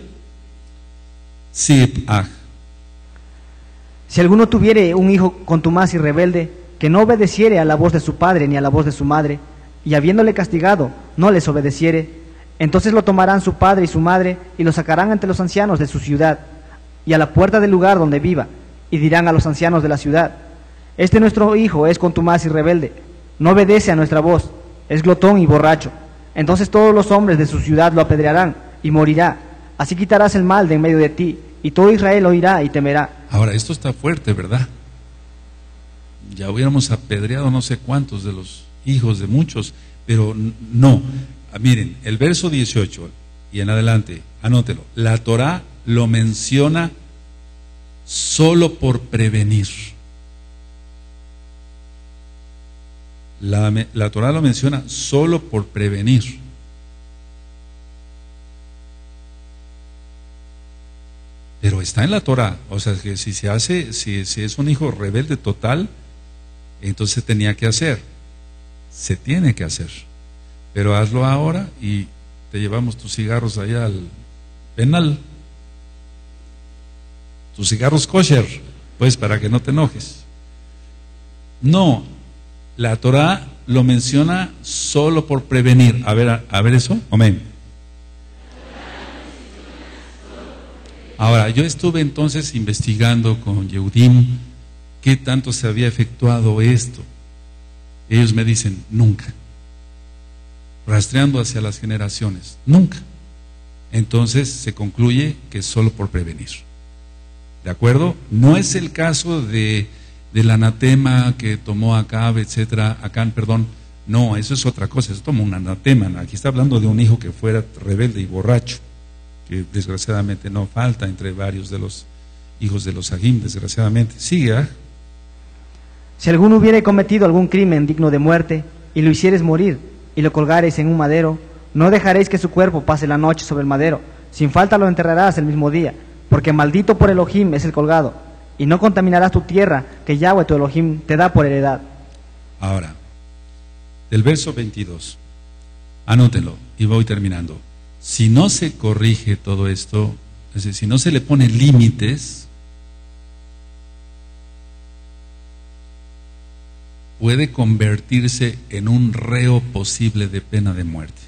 Sí, ah. Si alguno tuviere un hijo contumaz y rebelde, que no obedeciere a la voz de su padre ni a la voz de su madre, y habiéndole castigado, no les obedeciere, entonces lo tomarán su padre y su madre, y lo sacarán ante los ancianos de su ciudad, y a la puerta del lugar donde viva, y dirán a los ancianos de la ciudad, este nuestro hijo es contumaz y rebelde, no obedece a nuestra voz, es glotón y borracho. Entonces todos los hombres de su ciudad lo apedrearán, y morirá. Así quitarás el mal de en medio de ti, y todo Israel oirá y temerá. Ahora, esto está fuerte, ¿verdad? Ya hubiéramos apedreado no sé cuántos de los hijos de muchos, pero no. Miren, el verso dieciocho y en adelante, anótelo. La Torah lo menciona solo por prevenir. La, la Torah lo menciona solo por prevenir. Pero está en la Torah, o sea que si se hace, si, si es un hijo rebelde total, entonces tenía que hacer, se tiene que hacer, pero hazlo ahora y te llevamos tus cigarros allá al penal, tus cigarros kosher, pues para que no te enojes. No, la Torah lo menciona solo por prevenir. A ver, a, a ver eso, amén. Ahora, yo estuve entonces investigando con Yehudim qué tanto se había efectuado esto. Ellos me dicen, nunca. Rastreando hacia las generaciones, nunca. Entonces se concluye que es solo por prevenir. ¿De acuerdo? No es el caso de, del anatema que tomó Acab, etcétera, Acán, perdón. No, eso es otra cosa, eso tomó un anatema. Aquí está hablando de un hijo que fuera rebelde y borracho, que desgraciadamente no falta entre varios de los hijos de los Agim, desgraciadamente. Sigue. ¿eh? Si alguno hubiere cometido algún crimen digno de muerte, y lo hicieres morir, y lo colgareis en un madero, no dejaréis que su cuerpo pase la noche sobre el madero, sin falta lo enterrarás el mismo día, porque maldito por Elohim es el colgado, y no contaminarás tu tierra, que Yahweh tu Elohim te da por heredad. Ahora, del verso veintidós, anótenlo, y voy terminando. Si no se corrige todo esto, es decir, si no se le pone límites, puede convertirse en un reo posible de pena de muerte.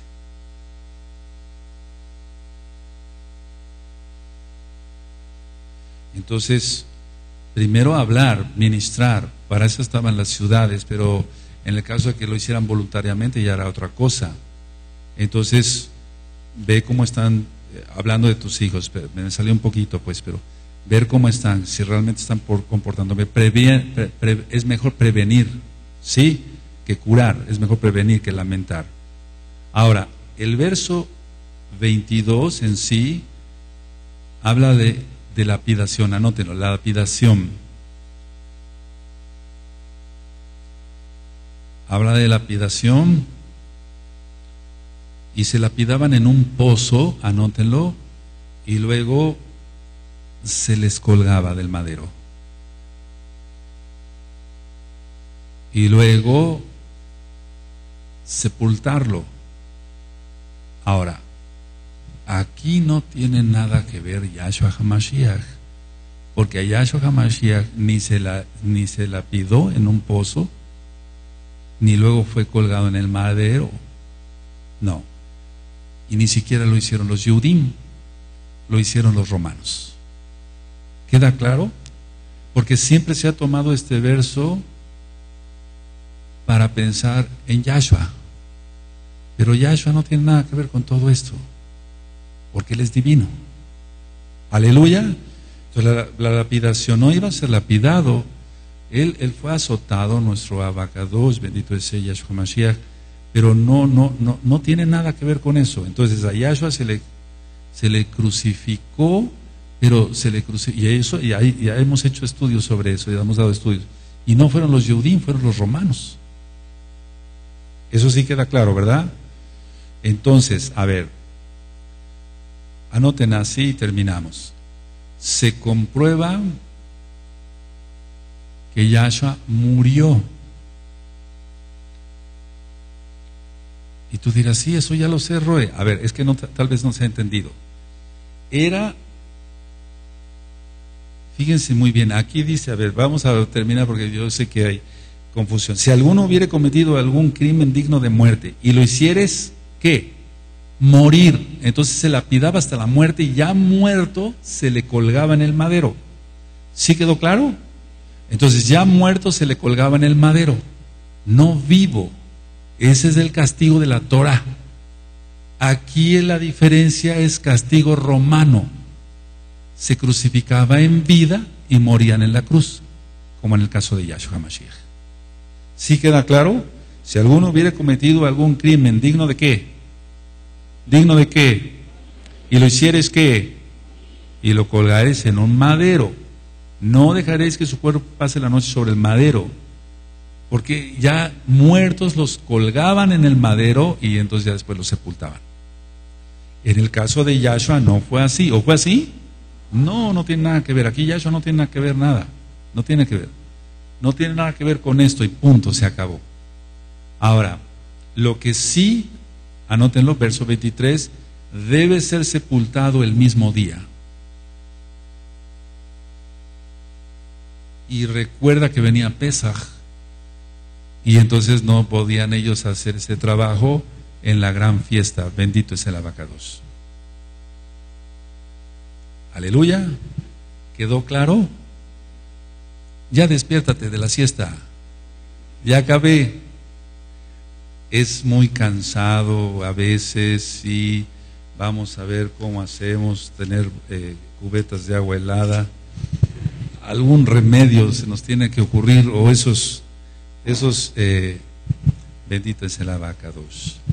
Entonces, primero hablar, ministrar, para eso estaban las ciudades, pero en el caso de que lo hicieran voluntariamente ya era otra cosa. Entonces, ve cómo están, eh, hablando de tus hijos, me salió un poquito pues, pero ver cómo están, si realmente están por comportándome, Previen, pre, pre, es mejor prevenir, sí, que curar, es mejor prevenir que lamentar. Ahora, el verso veintidós en sí habla de, de lapidación, anótenlo, la lapidación. Habla de lapidación. y se lapidaban en un pozo, anótenlo, y luego se les colgaba del madero. Y luego sepultarlo. Ahora, aquí no tiene nada que ver Yahshua HaMashiach, porque a Yahshua HaMashiach ni se la, ni se lapidó en un pozo, ni luego fue colgado en el madero. No. Y ni siquiera lo hicieron los Yehudim, lo hicieron los romanos. ¿Queda claro? Porque siempre se ha tomado este verso para pensar en Yahshua, pero Yahshua no tiene nada que ver con todo esto, porque Él es divino. Aleluya. Entonces la, la lapidación no iba a ser lapidado. Él, él fue azotado, nuestro abacados, bendito es el Yahshua Mashiach, pero no, no, no, no tiene nada que ver con eso. Entonces a Yahshua se le, se le crucificó, pero se le crucificó, y eso, y ahí, ya hemos hecho estudios sobre eso, ya hemos dado estudios, y no fueron los Yehudim, fueron los romanos. Eso sí queda claro, ¿verdad? Entonces, a ver, anoten así y terminamos. Se comprueba que Yahshua murió. Y tú dirás, sí, eso ya lo sé, Roe. A ver, es que no, tal vez no se ha entendido. Era, fíjense muy bien, aquí dice, a ver, vamos a terminar porque yo sé que hay confusión. Si alguno hubiere cometido algún crimen digno de muerte y lo hicieres, ¿qué? Morir. Entonces se lapidaba hasta la muerte y ya muerto se le colgaba en el madero. ¿Sí quedó claro? Entonces ya muerto se le colgaba en el madero, no vivo. Ese es el castigo de la Torah. Aquí la diferencia es castigo romano. Se crucificaba en vida y morían en la cruz, como en el caso de Yahshua HaMashiach. ¿Sí queda claro? Si alguno hubiera cometido algún crimen digno de qué, digno de qué, y lo hicieres qué, y lo colgares en un madero, no dejaréis que su cuerpo pase la noche sobre el madero, porque ya muertos los colgaban en el madero y entonces ya después los sepultaban. En el caso de Yahshua no fue así. ¿O fue así? No, no tiene nada que ver. Aquí Yahshua no tiene nada que ver, nada. No tiene que ver. No tiene nada que ver con esto y punto, se acabó. Ahora, lo que sí, anótenlo, verso veintitrés, debe ser sepultado el mismo día. Y recuerda que venía Pesaj, y entonces no podían ellos hacer ese trabajo en la gran fiesta. Bendito es el abacados. Aleluya. ¿Quedó claro? Ya despiértate de la siesta. Ya acabé. Es muy cansado a veces y vamos a ver cómo hacemos, tener eh, cubetas de agua helada. Algún remedio se nos tiene que ocurrir, o esos, esos eh, bendito es el abacados.